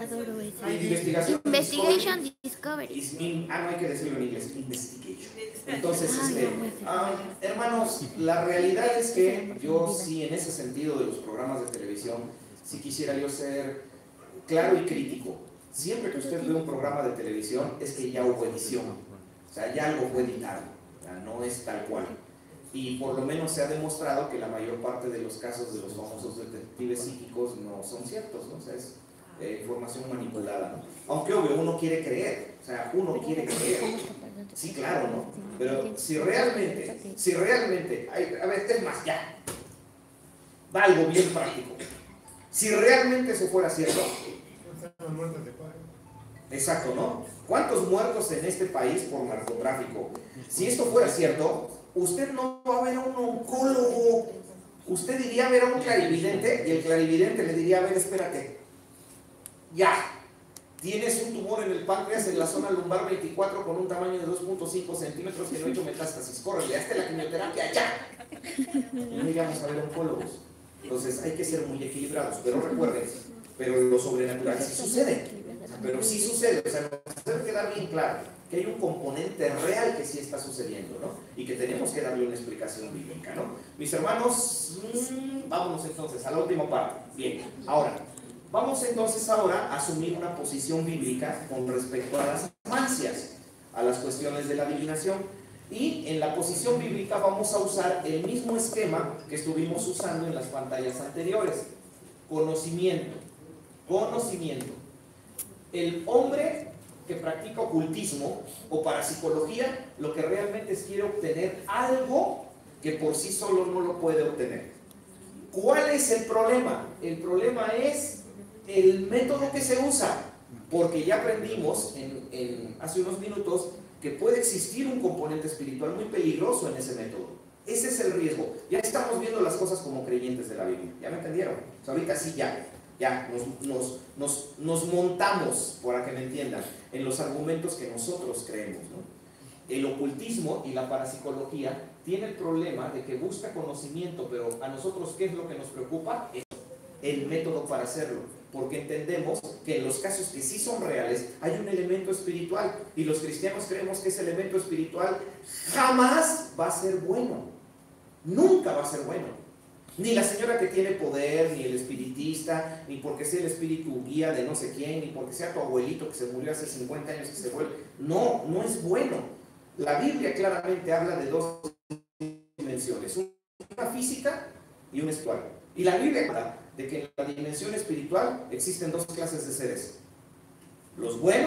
Investigation Discovery. No hay que decirlo en inglés, Investigation. Entonces, hermanos, la realidad es que yo sí, en ese sentido de los programas de televisión, sí quisiera yo ser claro y crítico. Siempre que usted ve un programa de televisión es que ya hubo edición, o sea, ya algo fue editado, o sea, no es tal cual. Y por lo menos se ha demostrado que la mayor parte de los casos de los famosos detectives psíquicos no son ciertos, ¿no? O sea, es información manipulada, ¿no? Aunque obvio, uno quiere creer, o sea, uno quiere creer. Sí, claro, ¿no? Pero si realmente, a ver, es más, ya, va algo bien práctico. Si realmente eso fuera cierto, exacto, ¿no? ¿Cuántos muertos en este país por narcotráfico? Si esto fuera cierto, usted no va a ver a un oncólogo, usted iría a ver a un clarividente y el clarividente le diría, a ver, espérate, ya, tienes un tumor en el páncreas en la zona lumbar 24 con un tamaño de 2.5 centímetros que no ha hecho metástasis, córrele, hazte la quimioterapia, ya. No iríamos a ver oncólogos. Entonces hay que ser muy equilibrados, pero recuerden, pero lo sobrenatural sí sucede, pero sí sucede, o sea, nos debe quedar bien claro que hay un componente real que sí está sucediendo, ¿no? Y que tenemos que darle una explicación bíblica, ¿no? Mis hermanos, vámonos entonces a la última parte. Bien, ahora, vamos entonces ahora a asumir una posición bíblica con respecto a las mancias, a las cuestiones de la adivinación. Y en la posición bíblica vamos a usar el mismo esquema que estuvimos usando en las pantallas anteriores. Conocimiento. El hombre que practica ocultismo o parapsicología, lo que realmente es quiere obtener algo que por sí solo no lo puede obtener. ¿Cuál es el problema? El problema es el método que se usa, porque ya aprendimos hace unos minutos que puede existir un componente espiritual muy peligroso en ese método. Ese es el riesgo. Ya estamos viendo las cosas como creyentes de la Biblia. ¿Ya me entendieron? O sea, ahorita sí ya nos montamos, para que me entiendan, en los argumentos que nosotros creemos, ¿no? El ocultismo y la parapsicología tiene el problema de que busca conocimiento, pero a nosotros, ¿qué es lo que nos preocupa? El método para hacerlo, porque entendemos que en los casos que sí son reales hay un elemento espiritual, y los cristianos creemos que ese elemento espiritual jamás va a ser bueno, nunca va a ser bueno. Ni la señora que tiene poder, ni el espiritista, ni porque sea el espíritu guía de no sé quién, ni porque sea tu abuelito que se murió hace 50 años que se vuelve. No es bueno. La Biblia claramente habla de dos dimensiones, una física y una espiritual. Y la Biblia habla de que en la dimensión espiritual existen dos clases de seres: los buenos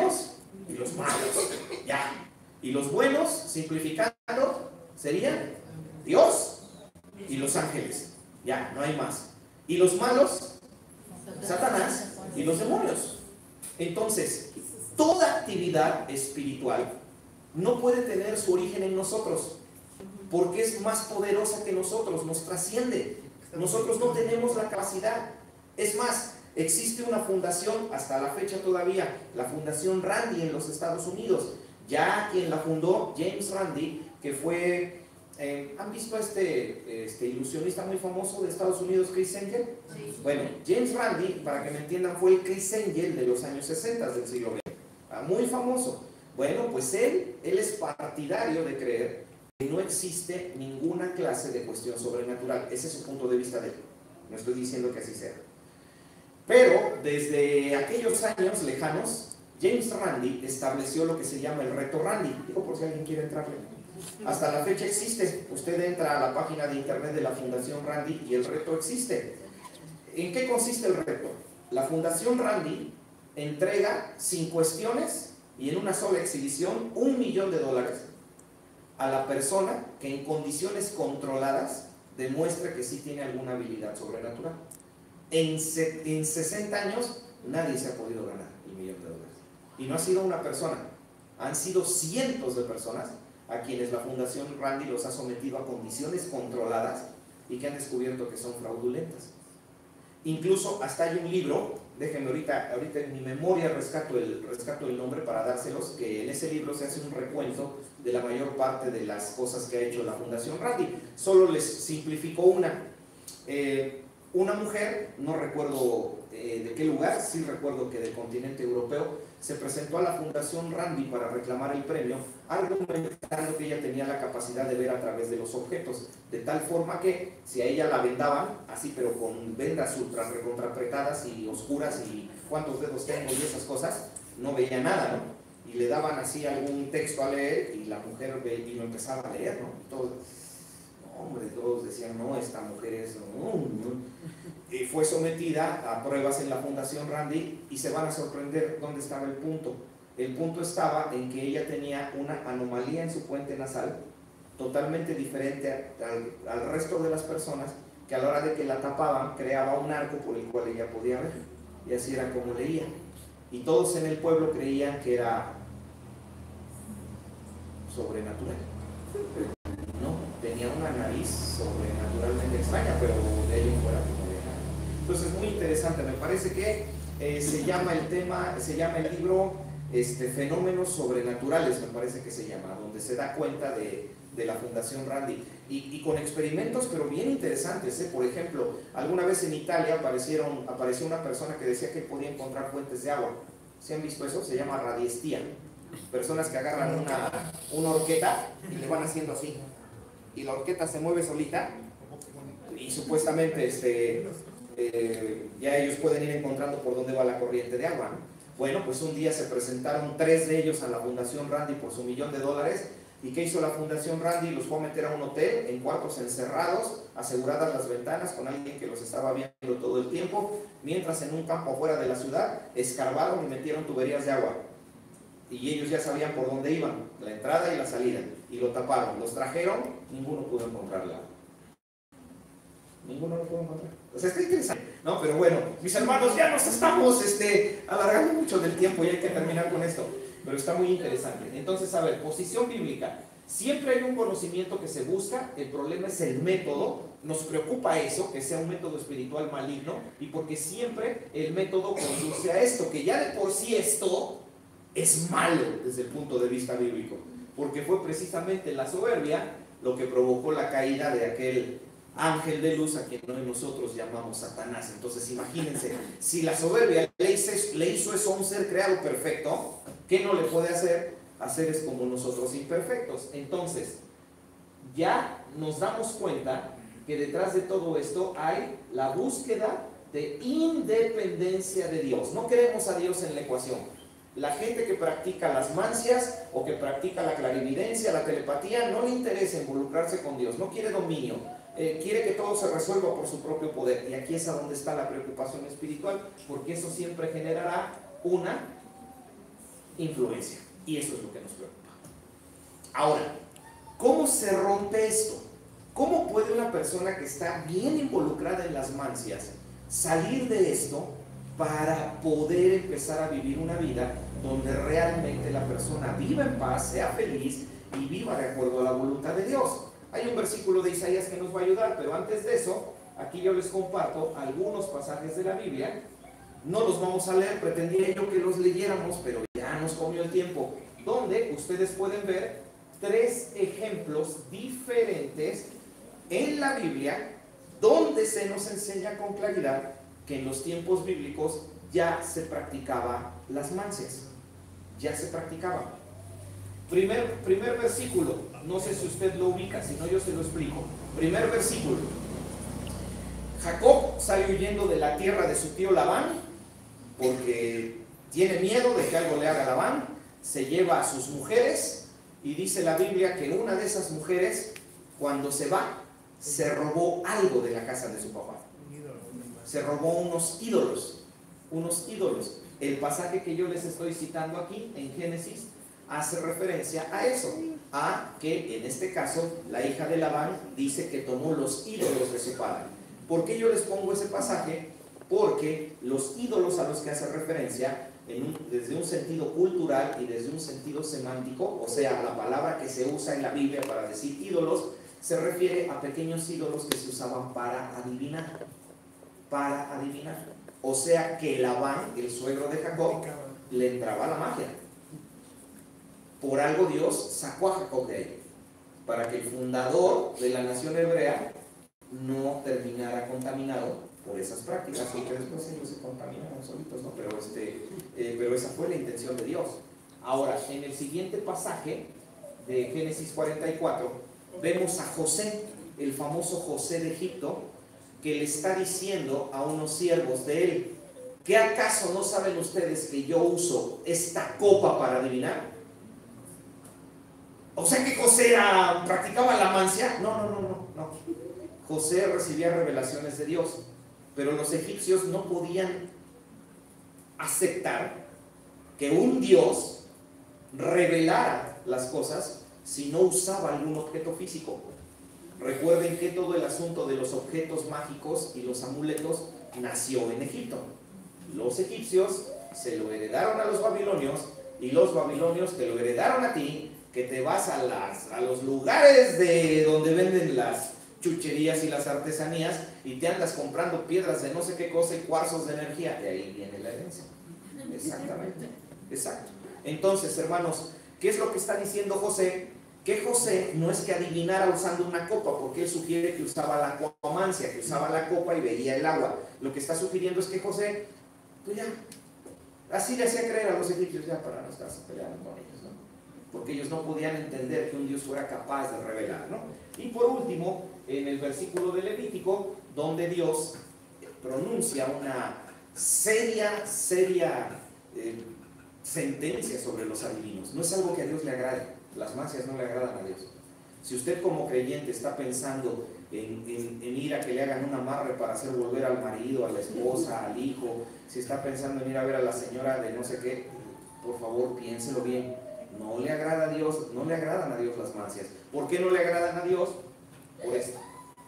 y los malos. Ya. Y los buenos, simplificando, serían Dios y los ángeles. Ya, no hay más. Y los malos, Satanás y los demonios. Entonces, toda actividad espiritual no puede tener su origen en nosotros, porque es más poderosa que nosotros, nos trasciende. Nosotros no tenemos la capacidad. Es más, existe una fundación, hasta la fecha todavía, la Fundación Randi en los Estados Unidos. Ya quien la fundó, James Randi, que fue, ¿han visto a este ilusionista muy famoso de Estados Unidos, Chris Angel? Sí. Bueno, James Randi, para que me entiendan, fue el Chris Angel de los años 60 del siglo XX. Muy famoso. Bueno, pues él es partidario de creer que no existe ninguna clase de cuestión sobrenatural. Ese es su punto de vista de él. No estoy diciendo que así sea. Pero desde aquellos años lejanos, James Randi estableció lo que se llama el reto Randi. Digo por si alguien quiere entrarle. Hasta la fecha existe. Usted entra a la página de internet de la Fundación Randi y el reto existe. ¿En qué consiste el reto? La Fundación Randi entrega sin cuestiones y en una sola exhibición $1 millón a la persona que en condiciones controladas demuestre que sí tiene alguna habilidad sobrenatural. En 60 años nadie se ha podido ganar $1 millón. Y no ha sido una persona, han sido cientos de personas a quienes la Fundación Randi los ha sometido a condiciones controladas y que han descubierto que son fraudulentas. Incluso hasta hay un libro, déjenme ahorita en mi memoria rescato el nombre para dárselos, que en ese libro se hace un recuento de la mayor parte de las cosas que ha hecho la Fundación Randi. Solo les simplifico una mujer, no recuerdo de qué lugar, sí recuerdo que del continente europeo, se presentó a la Fundación Randi para reclamar el premio, argumentando que ella tenía la capacidad de ver a través de los objetos, de tal forma que si a ella la vendaban, así pero con vendas ultra recontrapretadas y oscuras y cuántos dedos tengo y esas cosas, no veía nada, ¿no? Y le daban así algún texto a leer y la mujer y lo empezaba a leer, ¿no? Todos decían, no, esta mujer es... Y fue sometida a pruebas en la Fundación Randi y se van a sorprender dónde estaba el punto. El punto estaba en que ella tenía una anomalía en su puente nasal totalmente diferente al resto de las personas, que a la hora de que la tapaban creaba un arco por el cual ella podía ver, y así era como leía. Y todos en el pueblo creían que era sobrenatural. No, tenía una nariz sobrenaturalmente extraña, pero de ahí en fuera no había nada. Entonces es muy interesante, me parece que se llama el libro Fenómenos Sobrenaturales, me parece que se llama, donde se da cuenta de la Fundación Randi y con experimentos pero bien interesantes. Por ejemplo, alguna vez en Italia apareció una persona que decía que podía encontrar fuentes de agua. ¿Sí han visto eso? Se llama radiestía. Personas que agarran una horqueta y le van haciendo así y la horqueta se mueve solita y supuestamente ya ellos pueden ir encontrando por dónde va la corriente de agua, ¿no? Bueno, pues un día se presentaron 3 de ellos a la Fundación Randi por su $1 millón. ¿Y qué hizo la Fundación Randi? Los fue a meter a un hotel en cuartos encerrados, aseguradas las ventanas con alguien que los estaba viendo todo el tiempo, mientras en un campo afuera de la ciudad escarbaron y metieron tuberías de agua. Y ellos ya sabían por dónde iban, la entrada y la salida, y lo taparon. Los trajeron, ninguno pudo encontrarla. Ninguno lo pudo encontrar. O sea, está interesante, ¿no? Pero bueno, mis hermanos, ya nos estamos alargando mucho del tiempo y hay que terminar con esto. Pero está muy interesante. Entonces, a ver, posición bíblica. Siempre hay un conocimiento que se busca, el problema es el método. Nos preocupa eso, que sea un método espiritual maligno, y porque siempre el método conduce a esto, que ya de por sí esto es malo desde el punto de vista bíblico, porque fue precisamente la soberbia lo que provocó la caída de aquel ángel de luz a quien hoy nosotros llamamos Satanás. Entonces imagínense, si la soberbia le hizo eso a un ser creado perfecto, ¿qué no le puede hacer a seres como nosotros imperfectos? Entonces ya nos damos cuenta que detrás de todo esto hay la búsqueda de independencia de Dios. No queremos a Dios en la ecuación. La gente que practica las mancias o que practica la clarividencia, la telepatía, no le interesa involucrarse con Dios, no quiere dominio, quiere que todo se resuelva por su propio poder. Y aquí es a donde está la preocupación espiritual, porque eso siempre generará una influencia. Y eso es lo que nos preocupa. Ahora, ¿cómo se rompe esto? ¿Cómo puede una persona que está bien involucrada en las mancias salir de esto para poder empezar a vivir una vida donde realmente la persona viva en paz, sea feliz y viva de acuerdo a la voluntad de Dios? Hay un versículo de Isaías que nos va a ayudar, pero antes de eso, aquí yo les comparto algunos pasajes de la Biblia. No los vamos a leer, pretendía yo que los leyéramos, pero ya nos comió el tiempo, donde ustedes pueden ver 3 ejemplos diferentes en la Biblia, donde se nos enseña con claridad que en los tiempos bíblicos ya se practicaba las mancias, ya se practicaba. Primer versículo, no sé si usted lo ubica, si no yo se lo explico. Primer versículo: Jacob sale huyendo de la tierra de su tío Labán porque tiene miedo de que algo le haga a Labán, se lleva a sus mujeres y dice la Biblia que una de esas mujeres, cuando se va, se robó algo de la casa de su papá. Se robó unos ídolos, El pasaje que yo les estoy citando aquí en Génesis hace referencia a eso, a que en este caso la hija de Labán dice que tomó los ídolos de su padre. ¿Por qué yo les pongo ese pasaje? Porque los ídolos a los que hace referencia desde un sentido cultural y desde un sentido semántico, o sea, la palabra que se usa en la Biblia para decir ídolos se refiere a pequeños ídolos que se usaban para adivinar. O sea que Labán, el suegro de Jacob, le entraba la magia. Por algo Dios sacó a Jacob de ahí, para que el fundador de la nación hebrea no terminara contaminado por esas prácticas, y que después ellos se contaminaron solitos, ¿no? Pero esa fue la intención de Dios. Ahora, en el siguiente pasaje de Génesis 44, vemos a José, el famoso José de Egipto, que le está diciendo a unos siervos de él: ¿qué acaso no saben ustedes que yo uso esta copa para adivinar? O sea que José practicaba la mancia. No. José recibía revelaciones de Dios, pero los egipcios no podían aceptar que un Dios revelara las cosas si no usaba algún objeto físico. Recuerden que todo el asunto de los objetos mágicos y los amuletos nació en Egipto. Los egipcios se lo heredaron a los babilonios, y los babilonios te lo heredaron a ti, que te vas a los lugares de donde venden las chucherías y las artesanías y te andas comprando piedras de no sé qué cosa y cuarzos de energía. De ahí viene la herencia. Exactamente, exacto. Entonces, hermanos, ¿qué es lo que está diciendo José? Que José no es que adivinara usando una copa, porque él sugiere que usaba la aquamancia, que usaba la copa y veía el agua. Lo que está sugiriendo es que José, pues ya, así le hacía creer a los egipcios, ya para no estarse peleando con ellos, ¿no? Porque ellos no podían entender que un Dios fuera capaz de revelar, ¿no? Y por último, en el versículo de Levítico, donde Dios pronuncia una seria sentencia sobre los adivinos. No es algo que a Dios le agrade. Las mancias no le agradan a Dios. Si usted como creyente está pensando en ir a que le hagan un amarre para hacer volver al marido, a la esposa, al hijo, si está pensando en ir a ver a la señora de no sé qué, por favor piénselo bien. No le agrada a Dios, no le agradan a Dios las mancias. ¿Por qué no le agradan a Dios? Por esto.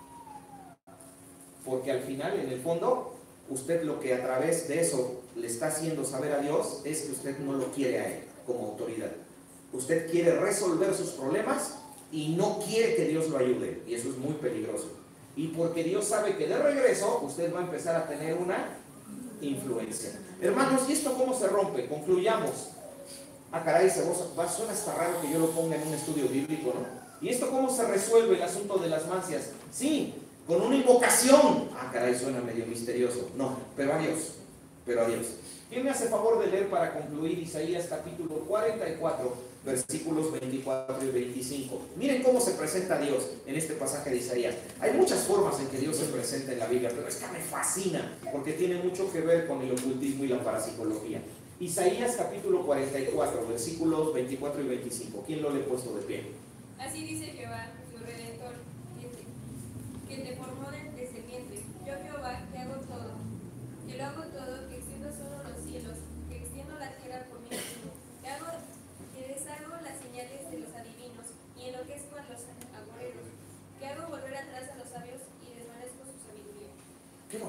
Porque al final, en el fondo, usted lo que a través de eso le está haciendo saber a Dios es que usted no lo quiere a Él como autoridad. Usted quiere resolver sus problemas y no quiere que Dios lo ayude, y eso es muy peligroso. Y porque Dios sabe que de regreso usted va a empezar a tener una influencia. Hermanos, ¿y esto cómo se rompe? Concluyamos. Ah, caray, suena hasta raro que yo lo ponga en un estudio bíblico, ¿no? ¿Y esto cómo se resuelve el asunto de las mancias? Sí, con una invocación. Ah, caray, suena medio misterioso. No, pero a Dios. ¿Quién me hace favor de leer para concluir Isaías capítulo 44, versículos 24 y 25? Miren cómo se presenta Dios en este pasaje de Isaías. Hay muchas formas en que Dios se presenta en la Biblia, pero esta me fascina porque tiene mucho que ver con el ocultismo y la parapsicología. Isaías capítulo 44, versículos 24 y 25. ¿Quién lo le he puesto de pie? Así dice Jehová, tu Redentor, quien te formó desde el vientre. Yo Jehová, que hago todo, que lo hago todo, que extiendo solo los cielos, que extiendo la tierra por mí mismo, que hago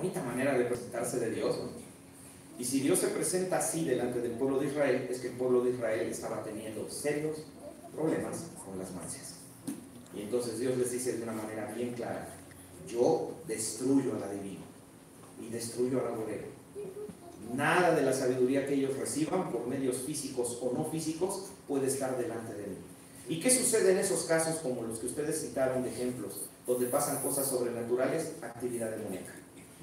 bonita manera de presentarse de Dios, ¿no? Y si Dios se presenta así delante del pueblo de Israel, es que el pueblo de Israel estaba teniendo serios problemas con las mancias. Y entonces Dios les dice de una manera bien clara: yo destruyo al adivino y destruyo al agorero. Nada de la sabiduría que ellos reciban, por medios físicos o no físicos, puede estar delante de mí. ¿Y qué sucede en esos casos como los que ustedes citaron de ejemplos, donde pasan cosas sobrenaturales? Actividad demoníaca.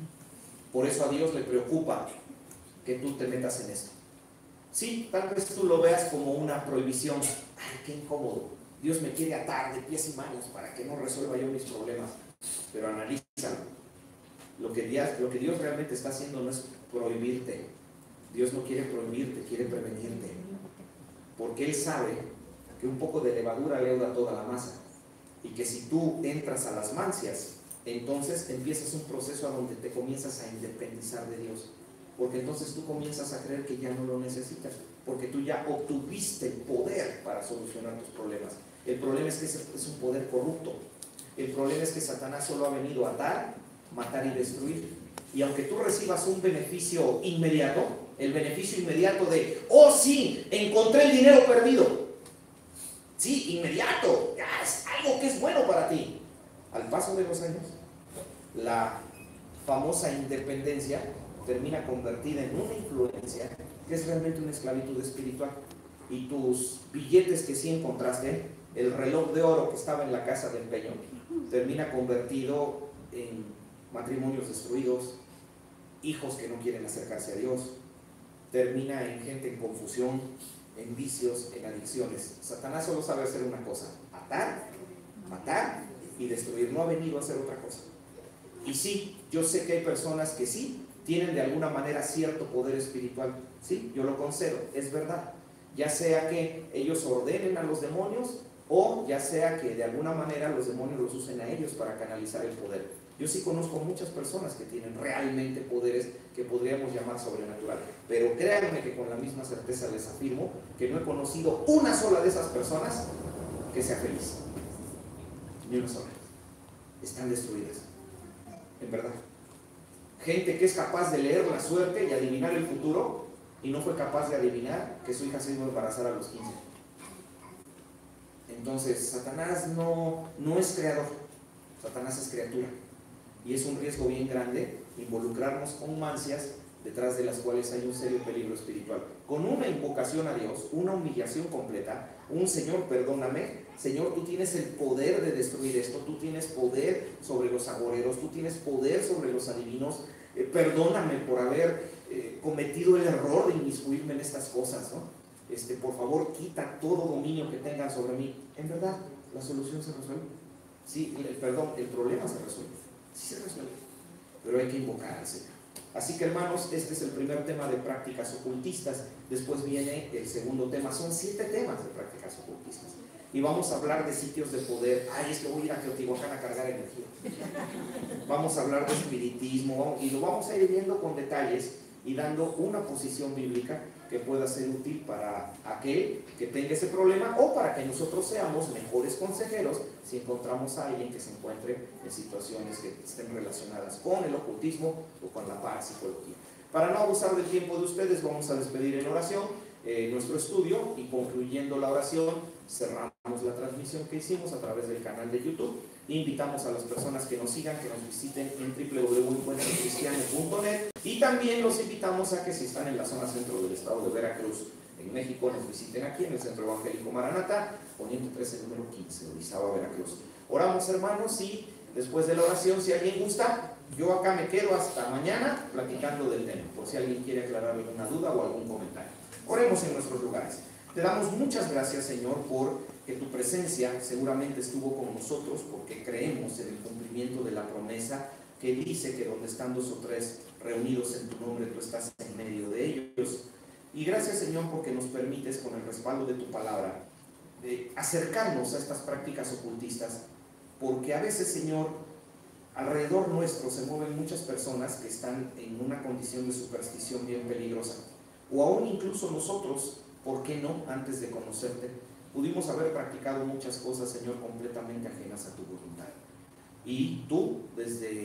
Por eso a Dios le preocupa que tú te metas en esto. Sí, tal vez tú lo veas como una prohibición. Ay, qué incómodo. Dios me quiere atar de pies y manos para que no resuelva yo mis problemas. Pero analízalo. Lo que Dios realmente está haciendo no es prohibirte. Dios no quiere prohibirte, quiere prevenirte. Porque Él sabe que un poco de levadura leuda toda la masa. Y que si tú entras a las mancias, entonces empiezas un proceso a donde te comienzas a independizar de Dios. Porque entonces tú comienzas a creer que ya no lo necesitas. Porque tú ya obtuviste el poder para solucionar tus problemas. El problema es que es un poder corrupto. El problema es que Satanás solo ha venido a atar, matar y destruir. Y aunque tú recibas un beneficio inmediato, el beneficio inmediato de, oh sí, encontré el dinero perdido. Sí, inmediato, ya es algo que es bueno para ti. Al paso de los años, la famosa independencia termina convertida en una influencia que es realmente una esclavitud espiritual. Y tus billetes que sí encontraste, el reloj de oro que estaba en la casa de empeño, termina convertido en matrimonios destruidos, hijos que no quieren acercarse a Dios, termina en gente en confusión, en vicios, en adicciones. Satanás solo sabe hacer una cosa: atar, matar y destruir. No ha venido a hacer otra cosa. Y sí, yo sé que hay personas que sí tienen de alguna manera cierto poder espiritual. Sí, yo lo concedo, es verdad. Ya sea que ellos ordenen a los demonios, o ya sea que de alguna manera los demonios los usen a ellos para canalizar el poder. Yo sí conozco muchas personas que tienen realmente poderes que podríamos llamar sobrenatural. Pero créanme que con la misma certeza les afirmo que no he conocido una sola de esas personas que sea feliz. Ni una sola. Están destruidas. En verdad. Gente que es capaz de leer la suerte y adivinar el futuro, y no fue capaz de adivinar que su hija se iba a embarazar a los 15. Entonces, Satanás no es creador, Satanás es criatura. Y es un riesgo bien grande involucrarnos con mancias detrás de las cuales hay un serio peligro espiritual. Con una invocación a Dios, una humillación completa, un Señor, perdóname, Señor, tú tienes el poder de destruir esto, tú tienes poder sobre los agoreros, tú tienes poder sobre los adivinos, perdóname por haber cometido el error de inmiscuirme en estas cosas, ¿no? Por favor, quita todo dominio que tengan sobre mí. En verdad, la solución se resuelve. Sí, el problema se resuelve. Sí se resuelve. Pero hay que invocar al Señor. Así que, hermanos, este es el primer tema de prácticas ocultistas. Después viene el segundo tema. Son 7 temas de prácticas ocultistas. Y vamos a hablar de sitios de poder. Ay, es que voy a ir a Teotihuacán a cargar energía. Vamos a hablar de espiritismo. Y lo vamos a ir viendo con detalles y dando una posición bíblica que pueda ser útil para aquel que tenga ese problema, o para que nosotros seamos mejores consejeros si encontramos a alguien que se encuentre en situaciones que estén relacionadas con el ocultismo o con la parapsicología. Para no abusar del tiempo de ustedes, vamos a despedir en oración nuestro estudio, y concluyendo la oración cerramos la transmisión que hicimos a través del canal de YouTube. Invitamos a las personas que nos sigan, que nos visiten en www.encuentrocristiano.net, y también los invitamos a que, si están en la zona centro del estado de Veracruz, en México, nos visiten aquí en el Centro Evangélico Maranatha, poniente 13, número 15, Orizaba, Veracruz. Oramos, hermanos, y después de la oración, si alguien gusta, yo acá me quedo hasta mañana platicando del tema, por si alguien quiere aclarar alguna duda o algún comentario. Oremos en nuestros lugares. Te damos muchas gracias, Señor, por que tu presencia seguramente estuvo con nosotros, porque creemos en el cumplimiento de la promesa que dice que donde están 2 o 3 reunidos en tu nombre, tú estás en medio de ellos. Y gracias, Señor, porque nos permites, con el respaldo de tu palabra, de acercarnos a estas prácticas ocultistas, porque a veces, Señor, alrededor nuestro se mueven muchas personas que están en una condición de superstición bien peligrosa, o aún incluso nosotros, ¿por qué no? Antes de conocerte, pudimos haber practicado muchas cosas, Señor, completamente ajenas a tu voluntad. Y tú, desde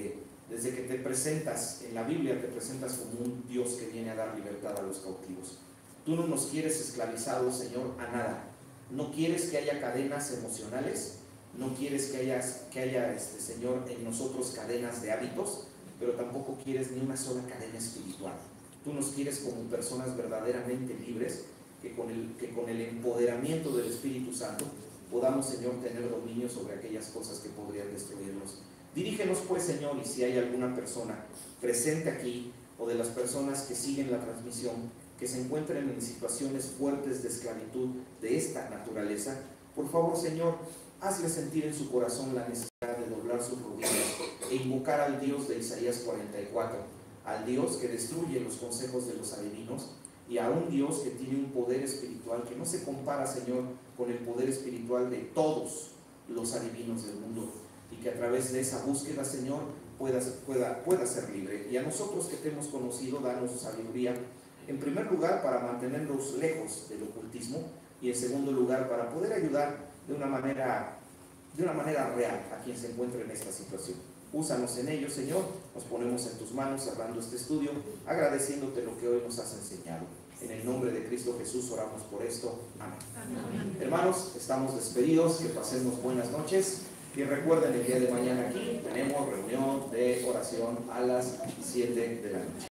Desde que te presentas en la Biblia, te presentas como un Dios que viene a dar libertad a los cautivos. Tú no nos quieres esclavizados, Señor, a nada. No quieres que haya cadenas emocionales, no quieres que haya Señor, en nosotros cadenas de hábitos, pero tampoco quieres ni una sola cadena espiritual. Tú nos quieres como personas verdaderamente libres, que con el empoderamiento del Espíritu Santo podamos, Señor, tener dominio sobre aquellas cosas que podrían destruirnos. Dirígenos pues, Señor, y si hay alguna persona presente aquí, o de las personas que siguen la transmisión, que se encuentren en situaciones fuertes de esclavitud de esta naturaleza, por favor, Señor, hazle sentir en su corazón la necesidad de doblar sus rodillas e invocar al Dios de Isaías 44, al Dios que destruye los consejos de los adivinos, y a un Dios que tiene un poder espiritual que no se compara, Señor, con el poder espiritual de todos los adivinos del mundo, y que a través de esa búsqueda, Señor, pueda ser libre. Y a nosotros que te hemos conocido, danos sabiduría, en primer lugar, para mantenernos lejos del ocultismo, y en segundo lugar, para poder ayudar de una manera real a quien se encuentre en esta situación. Úsanos en ello, Señor. Nos ponemos en tus manos cerrando este estudio, agradeciéndote lo que hoy nos has enseñado. En el nombre de Cristo Jesús oramos por esto. Amén. Amén. Hermanos, estamos despedidos. Que pasemos buenas noches. Y recuerden, el día de mañana aquí tenemos reunión de oración a las 7 de la noche.